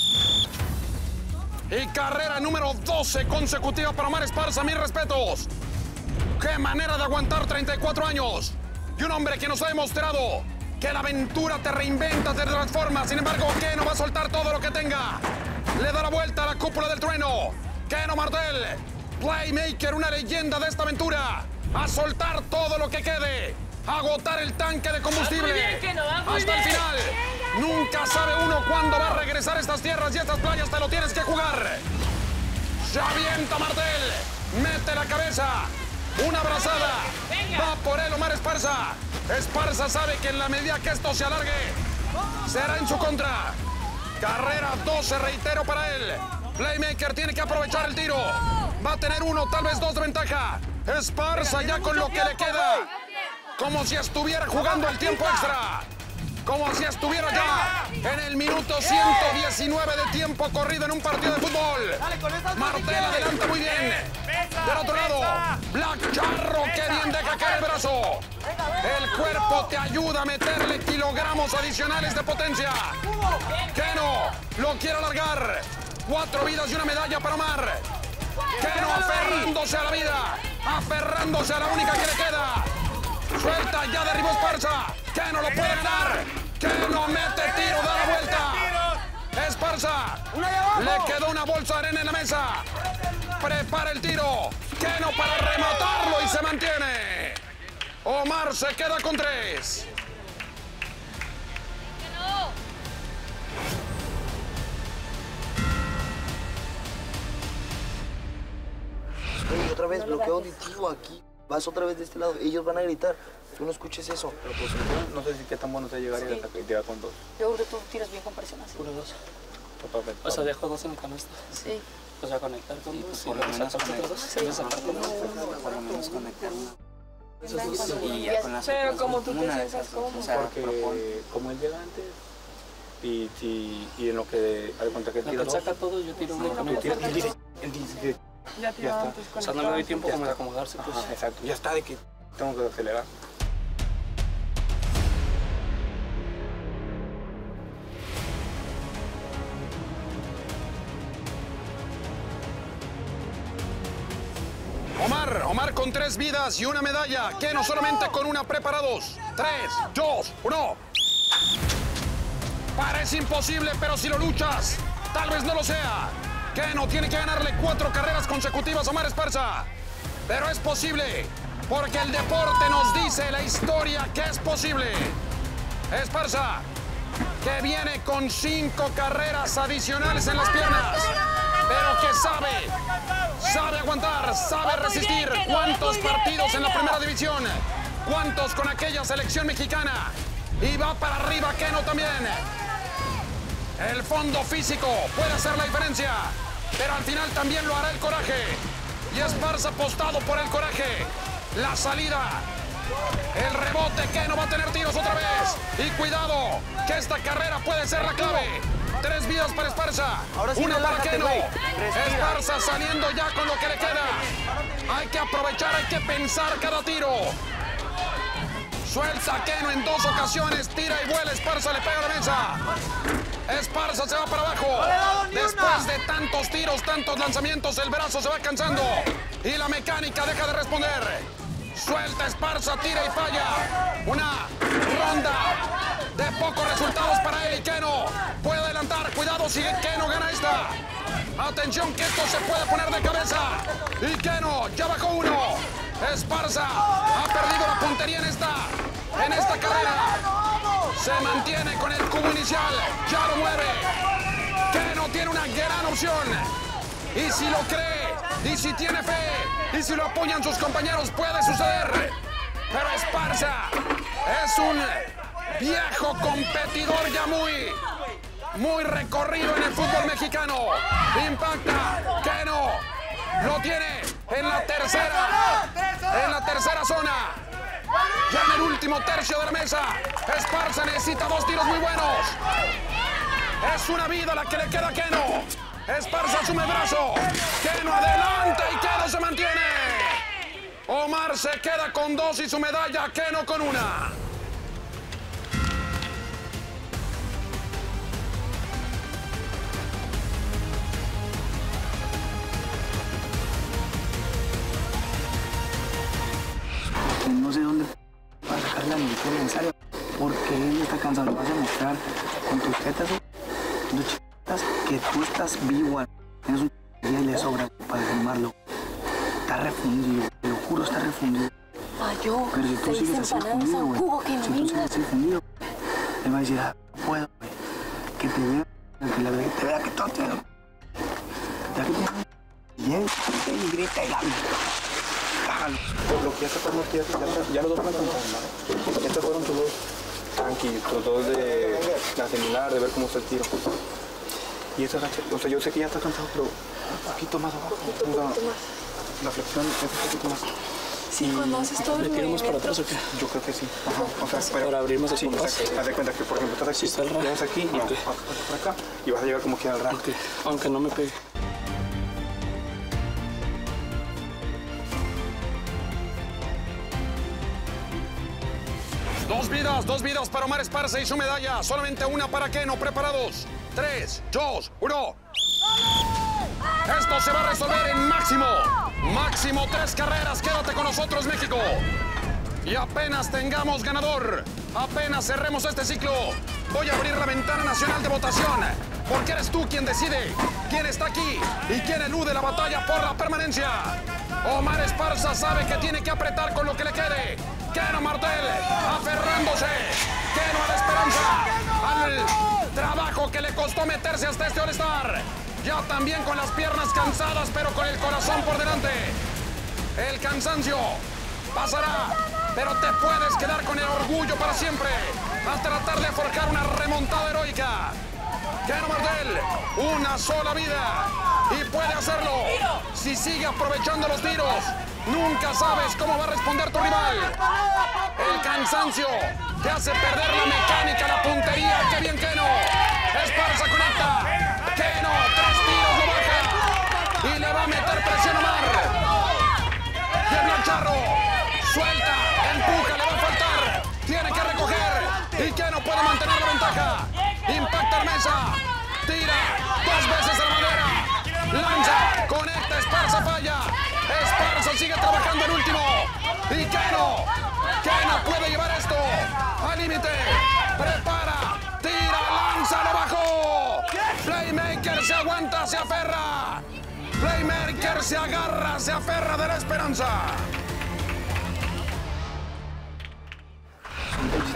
Y carrera número 12 consecutiva para Omar Esparza. Mis respetos. ¡Qué manera de aguantar 34 años! Y un hombre que nos ha demostrado que la aventura te reinventa, te transforma. Sin embargo, Keno va a soltar todo lo que tenga. Le da la vuelta a la cúpula del trueno. Keno Martel, Playmaker, una leyenda de esta aventura. A soltar todo lo que quede. A agotar el tanque de combustible. Hasta el final. Nunca sabe uno cuándo va a regresar a estas tierras y estas playas. Te lo tienes que jugar. Se avienta Martel. Mete la cabeza. Una abrazada. Va por él Omar Esparza. Esparza sabe que en la medida que esto se alargue, será en su contra. Carrera 12, reitero, para él. Playmaker tiene que aprovechar el tiro. Va a tener 1, tal vez 2 de ventaja. Esparza ya con lo que le queda. Como si estuviera jugando el tiempo extra. Como si estuviera ya en el minuto 119 de tiempo corrido en un partido de fútbol. Martel adelanta muy bien. Del otro lado, Black Charro, que bien deja caer el brazo. El cuerpo te ayuda a meterle kilogramos adicionales de potencia. Keno lo quiere alargar. 4 vidas y una medalla para Omar. Keno aferrándose a la vida. Aferrándose a la única que le queda. Suelta, ya derribó Esparza. Keno lo puede ganar. Keno mete tiro, da la vuelta. Esparza. Le quedó una bolsa de arena en la mesa. Prepara el tiro. Keno para rematarlo y se mantiene. Omar se queda con 3. Oye, otra vez, bloqueo auditivo aquí. Vas otra vez de este lado. Ellos van a gritar. Tú no escuches eso. Pero pues no sé si qué tan bueno sea llegar y atacar y tirar con 2. Yo creo que tú tiras bien con presión así. Puro 2. O sea, dejo 2 en el canasto. Sí. O sea, conectar con 2. Por lo menos conectar. Por lo menos conectar una. Y ya con la Pero como tú te una de sientas esas dos. cómodo. O sea, Porque como él llega antes y en lo que al contra que Lo que saca todo, yo tiro uno con Ya tiraba antes O con sea, no le doy tiempo como de acomodarse, pues. Ajá, exacto. Ya está de que tengo que acelerar. Omar con 3 vidas y una medalla. Keno solamente con una. Preparados. 3, 2, 1. Parece imposible, pero si lo luchas, tal vez no lo sea. Keno tiene que ganarle 4 carreras consecutivas a Omar Esparza. Pero es posible. Porque el deporte nos dice la historia que es posible. Esparza, que viene con 5 carreras adicionales en las piernas, pero que sabe aguantar, sabe resistir. ¿Cuántos partidos en la primera división? ¿Cuántos con aquella selección mexicana? Y va para arriba Keno también. El fondo físico puede hacer la diferencia, pero al final también lo hará el coraje. Y Esparza apostado por el coraje. La salida, el rebote, Keno va a tener tiros otra vez. Y cuidado, que esta carrera puede ser la clave. 3 vidas para Esparza, Sí, una para Keno. wey. Esparza saliendo ya con lo que le queda. Hay que aprovechar, hay que pensar cada tiro. Suelta Keno en 2 ocasiones, tira y vuela. Esparza le pega a la mesa. Esparza se va para abajo. Después de tantos tiros, tantos lanzamientos, el brazo se va cansando. Y la mecánica deja de responder. Suelta Esparza, tira y falla. Una ronda de pocos resultados para él y Keno puede adelantar. Cuidado si Keno gana esta. Atención que esto se puede poner de cabeza. Y Keno ya bajó 1. Esparza ha perdido la puntería en esta carrera. Se mantiene con el cubo inicial. Ya lo mueve. Keno tiene una gran opción. Y si lo cree, y si tiene fe, y si lo apoyan sus compañeros, puede suceder. Pero Esparza es un viejo competidor ya muy recorrido en el fútbol mexicano. Impacta, Keno lo tiene en la tercera zona. Ya en el último tercio de la mesa, Esparza necesita 2 tiros muy buenos. Es una vida la que le queda a Keno. Esparza asume el brazo. Keno adelanta y Keno se mantiene. Omar se queda con 2 y su medalla, Keno con 1. No sé dónde va a sacar la medicina necesaria, porque él está cansado. Lo vas a mostrar con tus tetas, tus chiquitas, que tú estás vivo. Tienes un día y le sobra para filmarlo. Está refundido, te lo juro, está refundido. Pero si tú sigues así fundido, güey, si tú sigues así fundido, él va a decir, no puedo, güey. Que te vea, que te vea que todo te vea. Ya que te y grita y la Lo que ya sacamos aquí, ya los 2 fueron cansados. Estos fueron tus 2 tranquilos, los 2 de asimilar, de ver cómo está el tiro. Y esa, o sea, yo sé que ya está cansado, pero un poquito más abajo. La flexión es un poquito más. Sí, conoces todo el movimiento. ¿Le tiramos para atrás o qué? Yo creo que sí. Ajá. O sea, para abrir más el compás. Haz de cuenta que, por ejemplo, estás aquí, llegas aquí, no, vas por acá y vas a llegar como quiera al rango. Okay. Aunque no me pegue. Dos vidas para Omar Esparza y su medalla. Solamente 1 para Keno. Preparados. 3, 2, 1. Esto se va a resolver en máximo. Máximo 3 carreras. Quédate con nosotros, México. Y apenas tengamos ganador, apenas cerremos este ciclo, voy a abrir la ventana nacional de votación. Porque eres tú quien decide quién está aquí y quién elude la batalla por la permanencia. Omar Esparza sabe que tiene que apretar con lo que le quede. Keno Martel aferrándose. Keno a la esperanza, al trabajo que le costó meterse hasta este All-Star. Ya también con las piernas cansadas, pero con el corazón por delante. El cansancio pasará, pero te puedes quedar con el orgullo para siempre al tratar de forjar una remontada heroica. Keno Martel, una sola vida y puede hacerlo si sigue aprovechando los tiros. Nunca sabes cómo va a responder tu rival. El cansancio te hace perder la mecánica, la puntería. ¡Qué bien, Keno! Esparza conecta. Keno, 3 tiros, lo baja y le va a meter presión a Omar. Tiembla el charro. Suelta, empuja, le va a faltar. Tiene que recoger y Keno puede mantener la ventaja. Impacta la mesa. Tira 2 veces a la madera. Lanza, conecta, Esparza falla. Esparza sigue trabajando el último. Y Keno puede llevar esto al límite. Prepara, tira, lanza, lo bajó. Playmaker se aguanta, se aferra. Playmaker se agarra, se aferra de la esperanza.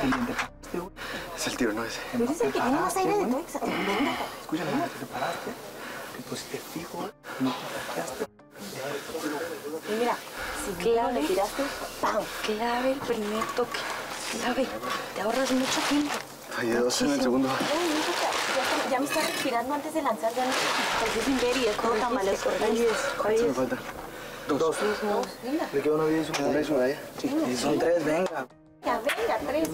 Es el tiro, no ese. Tú eres el que tiene más aire de tu ex. Venga. Escúchame, te preparaste. Que pues te fijo, no te ataqueaste. Y mira, si clave le tiraste, ¡pam! Clave el primer toque. Clave. Te ahorras mucho tiempo. Hay dos en el segundo. Ya me está respirando antes de lanzar. Ya no estoy sin ver y es todo tan mal. ¿Cuántos me faltan? Dos. Venga. Le queda una vida y su Una y una ya. Sí, y son tres, venga. Venga, 3.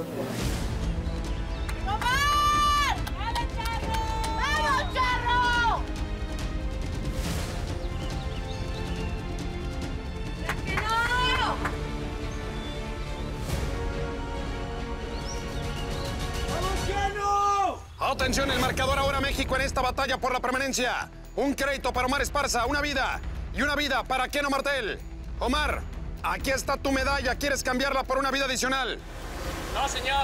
Atención, el marcador ahora México en esta batalla por la permanencia. Un crédito para Omar Esparza, una vida. Y una vida para Keno Martel. Omar, aquí está tu medalla. ¿Quieres cambiarla por una vida adicional? No, señor.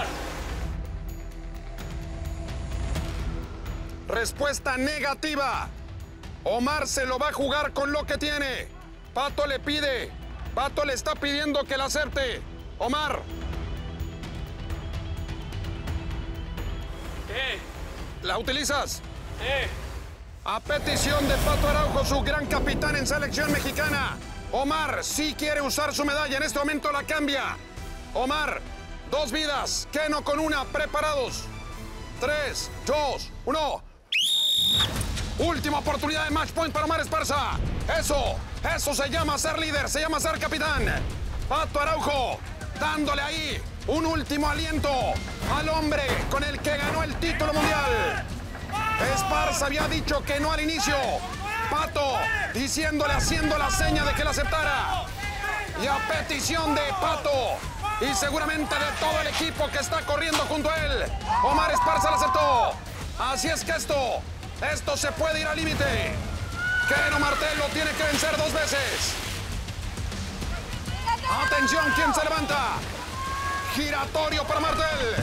Respuesta negativa. Omar se lo va a jugar con lo que tiene. Pato le pide. Pato le está pidiendo que la acepte. Omar. ¿La utilizas? A petición de Pato Araujo, su gran capitán en selección mexicana. Omar sí quiere usar su medalla. En este momento la cambia. Omar, 2 vidas. Keno con una. Preparados. 3, 2, 1. Última oportunidad de match point para Omar Esparza. Eso se llama ser líder, se llama ser capitán. Pato Araujo dándole ahí un último aliento al hombre con el que ganó el título mundial. Esparza había dicho que no al inicio. Pato diciéndole, haciendo la seña de que la aceptara. Y a petición de Pato y seguramente de todo el equipo que está corriendo junto a él, Omar Esparza la aceptó. Así es que esto se puede ir al límite. Keno Martel lo tiene que vencer 2 veces. Atención, ¿quién se levanta? Giratorio para Martel.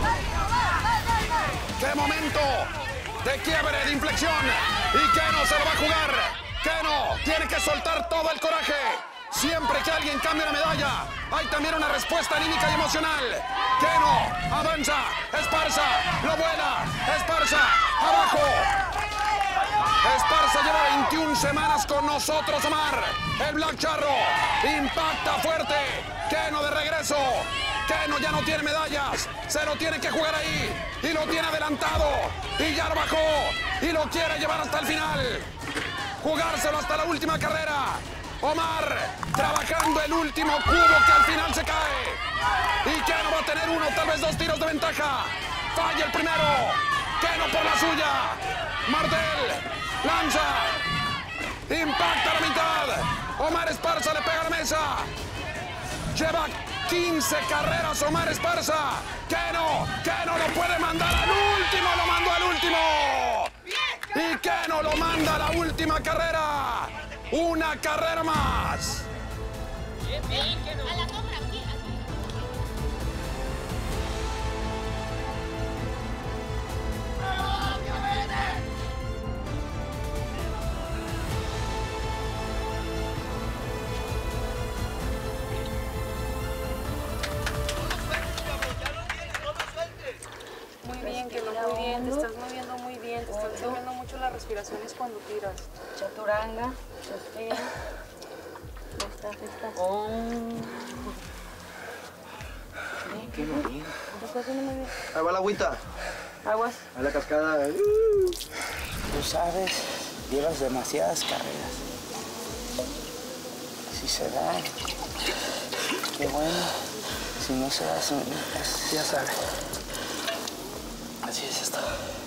¡Qué momento de quiebre, de inflexión! Y Keno se lo va a jugar. Keno tiene que soltar todo el coraje. Siempre que alguien cambie la medalla, hay también una respuesta anímica y emocional. Keno avanza. Esparza lo vuela. Esparza abajo. Esparza lleva 21 semanas con nosotros, Omar. El Black Charro impacta fuerte. Keno de regreso. Keno ya no tiene medallas. Se lo tiene que jugar ahí. Y lo tiene adelantado. Y ya lo bajó. Y lo quiere llevar hasta el final. Jugárselo hasta la última carrera. Omar trabajando el último cubo que al final se cae. Y Keno va a tener 1, tal vez 2 tiros de ventaja. Falla el primero. Keno por la suya. Martel lanza. Impacta a la mitad. Omar Esparza le pega a la mesa. Lleva 15 carreras Omar Esparza. Keno lo puede mandar al último. Lo mandó al último. Y Keno lo manda a la última carrera. Una carrera más. Bien, Keno. A la compra, aquí. Muy bien, Keno, muy bien. Te estás moviendo muy bien. Te están subiendo mucho las respiraciones cuando tiras. Chaturanga, respira. Estás. Qué bien. Lo estás haciendo muy bien. Ahí va la agüita. Aguas. A la cascada. Tú sabes, llevas demasiadas carreras. Si se da, qué bueno. Si no se da, ya sabes. Así es esto.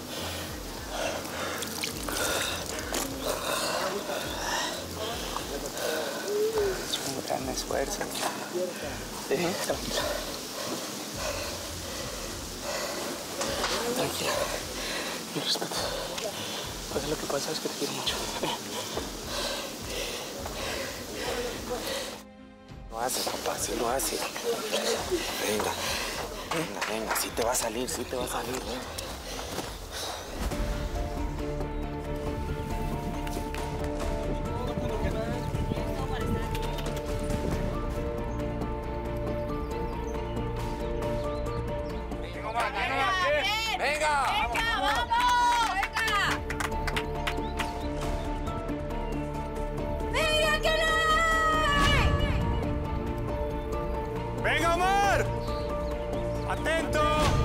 Es un gran esfuerzo. Sí, tranquila. Tranquila. Mi respeto. Pasa lo que pasa, es que te quiero mucho. Lo hace, papá, sí lo hace. Venga, sí te va a salir, venga. ¡Venga, Omar! ¡Atento!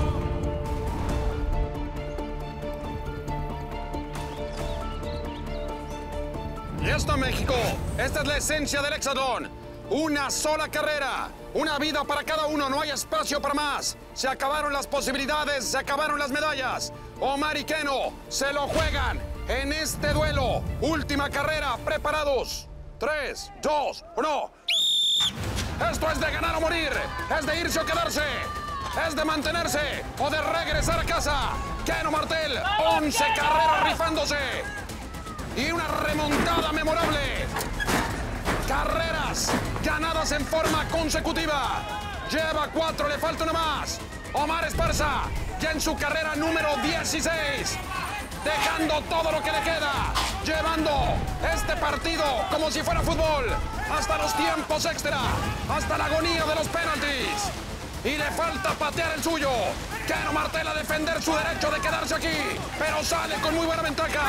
Y esto, México, esta es la esencia del hexatlón. Una sola carrera, una vida para cada uno, no hay espacio para más. Se acabaron las posibilidades, se acabaron las medallas. Omar y Keno se lo juegan en este duelo. Última carrera, preparados. 3, 2, 1. Esto es de ganar o morir, es de irse o quedarse, es de mantenerse o de regresar a casa. Keno Martel, 11 carreras rifándose. Y una remontada memorable. Carreras ganadas en forma consecutiva. Lleva 4, le falta una más. Omar Esparza, ya en su carrera número 16. Dejando todo lo que le queda. Llevando este partido como si fuera fútbol. Hasta los tiempos extra. Hasta la agonía de los penaltis. Y le falta patear el suyo. Keno Martel a defender su derecho de quedarse aquí. Pero sale con muy buena ventaja.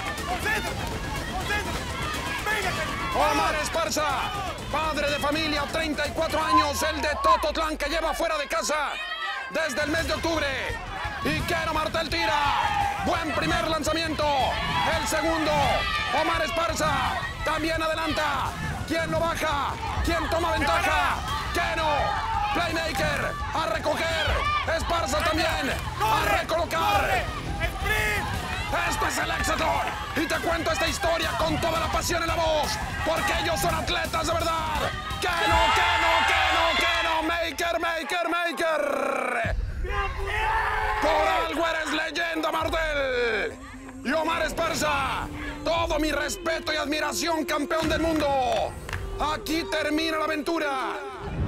Omar Esparza, padre de familia, 34 años, el de Tototlán, que lleva fuera de casa desde el mes de octubre. Y Keno Martel tira. Buen primer lanzamiento. El segundo, Omar Esparza, también adelanta. ¿Quién lo baja? ¿Quién toma ventaja? Keno, playmaker, a recoger. Esparza también, a recolocar. Esto es el hexatlón y te cuento esta historia con toda la pasión en la voz, porque ellos son atletas de verdad. Keno, Maker, Maker, Maker. Por algo eres leyenda, Martel. Y Omar Esparza, todo mi respeto y admiración, campeón del mundo. Aquí termina la aventura.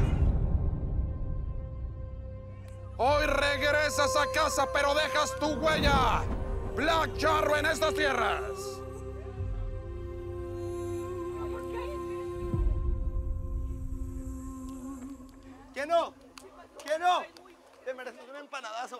Hoy regresas a casa, pero dejas tu huella. Black Charro en estas tierras. ¿Quién no? ¿Quién no? Te mereces un empanadazo.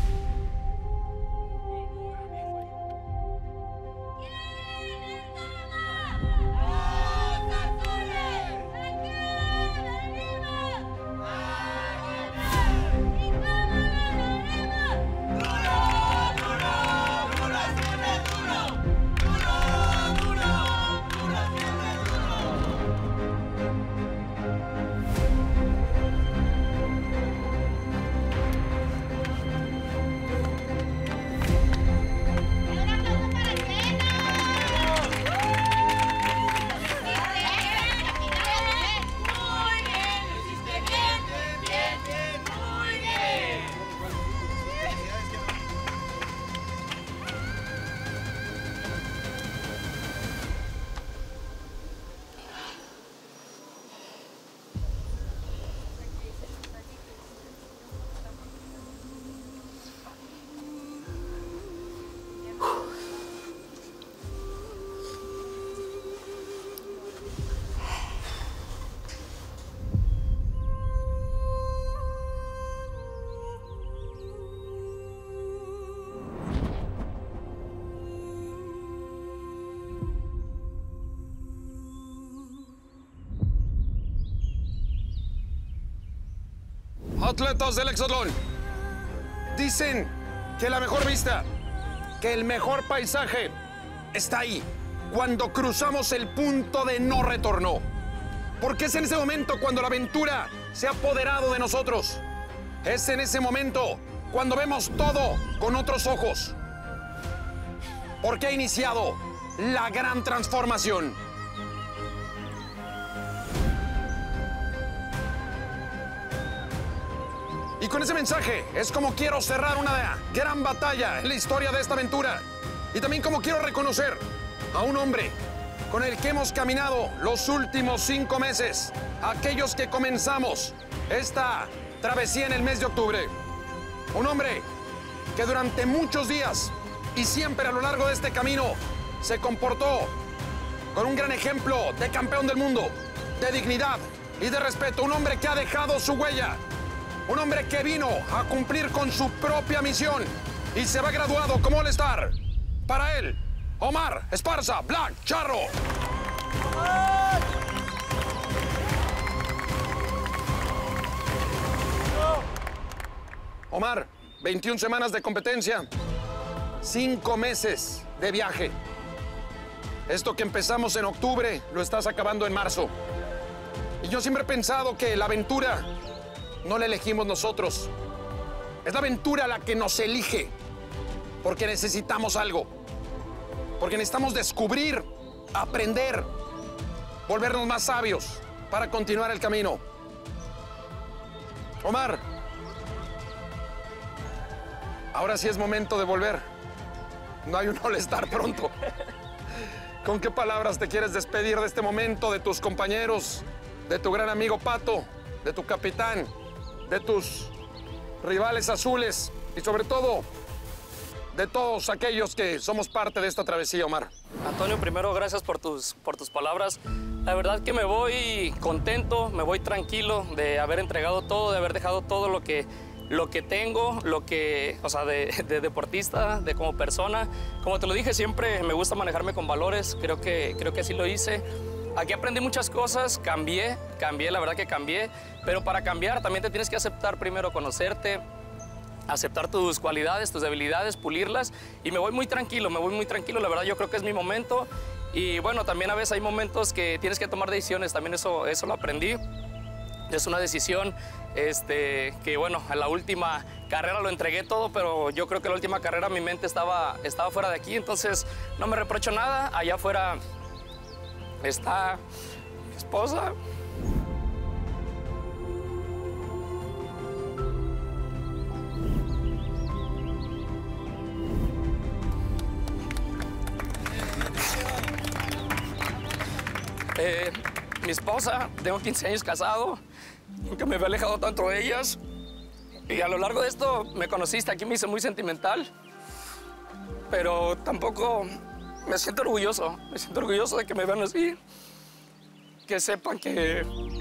Atletas del hexatlón, dicen que la mejor vista, que el mejor paisaje está ahí, cuando cruzamos el punto de no retorno. Porque es en ese momento cuando la aventura se ha apoderado de nosotros. Es en ese momento cuando vemos todo con otros ojos. Porque ha iniciado la gran transformación. Y con ese mensaje es como quiero cerrar una gran batalla en la historia de esta aventura. Y también como quiero reconocer a un hombre con el que hemos caminado los últimos 5 meses. Aquellos que comenzamos esta travesía en el mes de octubre. Un hombre que durante muchos días y siempre a lo largo de este camino se comportó con un gran ejemplo de campeón del mundo, de dignidad y de respeto. Un hombre que ha dejado su huella. Un hombre que vino a cumplir con su propia misión y se va graduado como All-Star. Para él, Omar Esparza, Black Charro. Omar, 21 semanas de competencia, 5 meses de viaje. Esto que empezamos en octubre, lo estás acabando en marzo. Y yo siempre he pensado que la aventura no la elegimos nosotros. Es la aventura la que nos elige, porque necesitamos algo. Porque necesitamos descubrir, aprender, volvernos más sabios para continuar el camino. Omar, ahora sí es momento de volver. No hay un All-Star pronto. ¿Con qué palabras te quieres despedir de este momento, de tus compañeros, de tu gran amigo Pato, de tu capitán, de tus rivales azules y sobre todo de todos aquellos que somos parte de esta travesía, Omar? Antonio, primero gracias por tus palabras. La verdad que me voy contento, me voy tranquilo de haber entregado todo, de haber dejado todo lo que tengo, o sea, de deportista, de como persona. Como te lo dije, siempre me gusta manejarme con valores, creo que así lo hice. Aquí aprendí muchas cosas, cambié, la verdad que cambié, pero para cambiar también te tienes que aceptar primero, conocerte, aceptar tus cualidades, tus debilidades, pulirlas, y me voy muy tranquilo, la verdad yo creo que es mi momento. Y bueno, también a veces hay momentos que tienes que tomar decisiones, también eso lo aprendí. Es una decisión que, bueno, a la última carrera lo entregué todo, pero yo creo que la última carrera mi mente estaba fuera de aquí, entonces no me reprocho nada. Allá afuera está mi esposa. Mi esposa, tengo 15 años casado, nunca me había alejado tanto de ellas. Y a lo largo de esto me conociste, aquí me hice muy sentimental, pero tampoco me siento orgulloso de que me vean así, que sepan que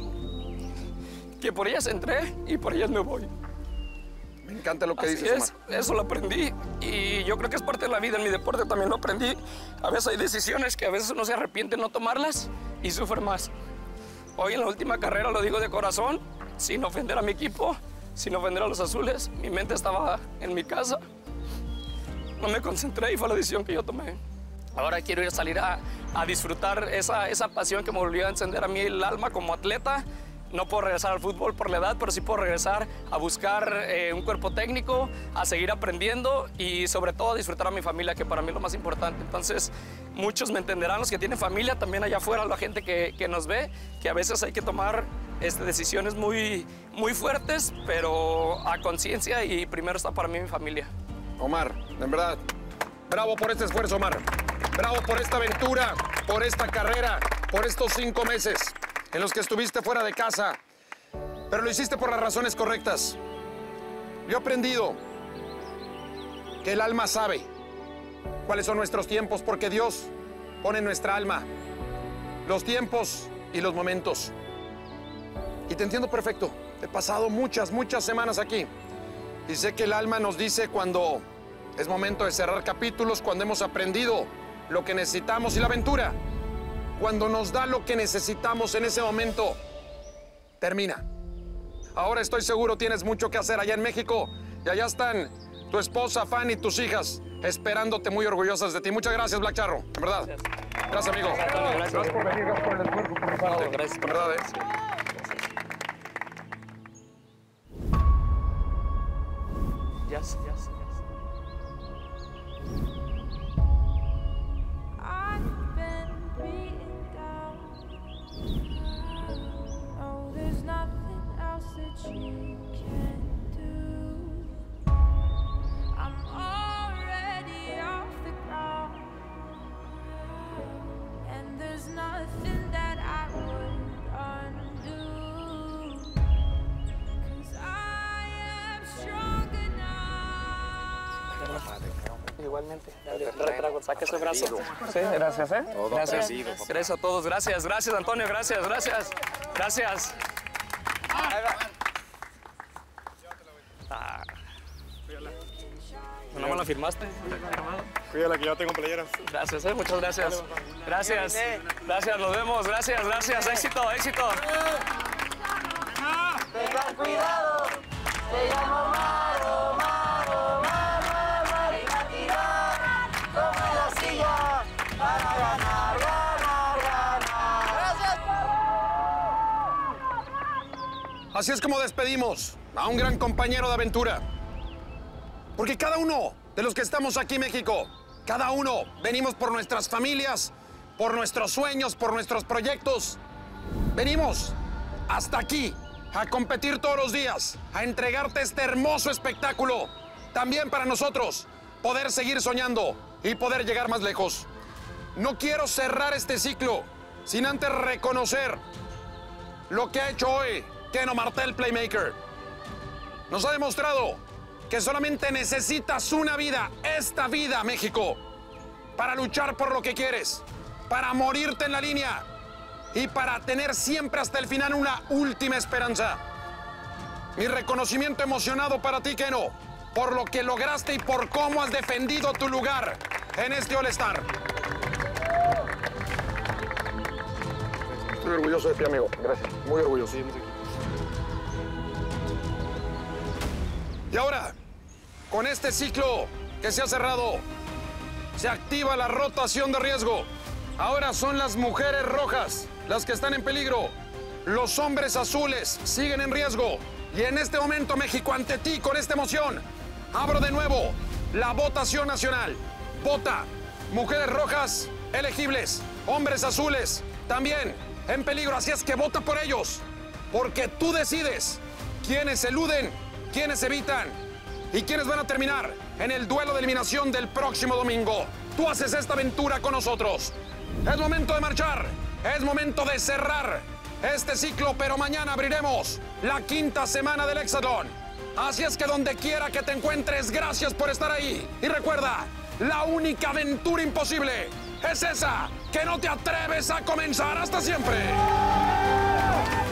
por ellas entré y por ellas me voy. Me encanta lo que Así dices, es, Omar. eso lo aprendí y yo creo que es parte de la vida. En mi deporte también lo aprendí. A veces hay decisiones que a veces uno se arrepiente de no tomarlas y sufre más. Hoy en la última carrera, lo digo de corazón, sin ofender a mi equipo, sin ofender a los azules, mi mente estaba en mi casa. No me concentré y fue la decisión que yo tomé. Ahora quiero ir a salir a disfrutar esa pasión que me volvió a encender a mí el alma como atleta. No puedo regresar al fútbol por la edad, pero sí puedo regresar a buscar un cuerpo técnico, a seguir aprendiendo y sobre todo a disfrutar a mi familia, que para mí es lo más importante. Entonces, muchos me entenderán, los que tienen familia, también allá afuera, la gente que nos ve, que a veces hay que tomar decisiones muy fuertes, pero a conciencia, y primero está para mí mi familia. Omar, en verdad, bravo por este esfuerzo, Omar. Bravo por esta aventura, por esta carrera, por estos 5 meses en los que estuviste fuera de casa, pero lo hiciste por las razones correctas. Yo he aprendido que el alma sabe cuáles son nuestros tiempos, porque Dios pone en nuestra alma los tiempos y los momentos. Y te entiendo perfecto. He pasado muchas semanas aquí y sé que el alma nos dice cuando es momento de cerrar capítulos, cuando hemos aprendido lo que necesitamos, y la aventura, cuando nos da lo que necesitamos en ese momento, termina. Ahora estoy seguro tienes mucho que hacer allá en México, y allá están tu esposa, Fanny, y tus hijas esperándote muy orgullosas de ti. Muchas gracias, Black Charro, en verdad. Gracias, amigo. Gracias por venir, gracias por el esfuerzo, por mi parte. Gracias, en verdad, Yes. Igualmente. Retrago, saque ese brazo. Sí, gracias, ¿eh? Gracias. Gracias a todos, gracias, Antonio, gracias. ¿No me la firmaste? Cuídala, que ya tengo playeras. Gracias, muchas gracias. Gracias, nos vemos, gracias, éxito. Tengan cuidado, se llama Omar. Así es como despedimos a un gran compañero de aventura. Porque cada uno de los que estamos aquí en México, cada uno venimos por nuestras familias, por nuestros sueños, por nuestros proyectos. Venimos hasta aquí a competir todos los días, a entregarte este hermoso espectáculo. También para nosotros poder seguir soñando y poder llegar más lejos. No quiero cerrar este ciclo sin antes reconocer lo que ha hecho hoy Keno Martel Playmaker. Nos ha demostrado que solamente necesitas una vida, esta vida, México, para luchar por lo que quieres, para morirte en la línea y para tener siempre hasta el final una última esperanza. Mi reconocimiento emocionado para ti, Keno, por lo que lograste y por cómo has defendido tu lugar en este All-Star. Estoy orgulloso de ti, amigo. Gracias. Muy orgulloso. Y ahora, con este ciclo que se ha cerrado, se activa la rotación de riesgo. Ahora son las mujeres rojas las que están en peligro. Los hombres azules siguen en riesgo. Y en este momento, México, ante ti, con esta emoción, abro de nuevo la votación nacional. Vota. Mujeres rojas elegibles. Hombres azules también en peligro. Así es que vota por ellos. Porque tú decides quiénes eluden, quiénes evitan y quiénes van a terminar en el duelo de eliminación del próximo domingo. Tú haces esta aventura con nosotros. Es momento de marchar. Es momento de cerrar este ciclo, pero mañana abriremos la 5ª semana del Hexatlón. Así es que donde quiera que te encuentres, gracias por estar ahí. Y recuerda, la única aventura imposible es esa que no te atreves a comenzar. ¡Hasta siempre!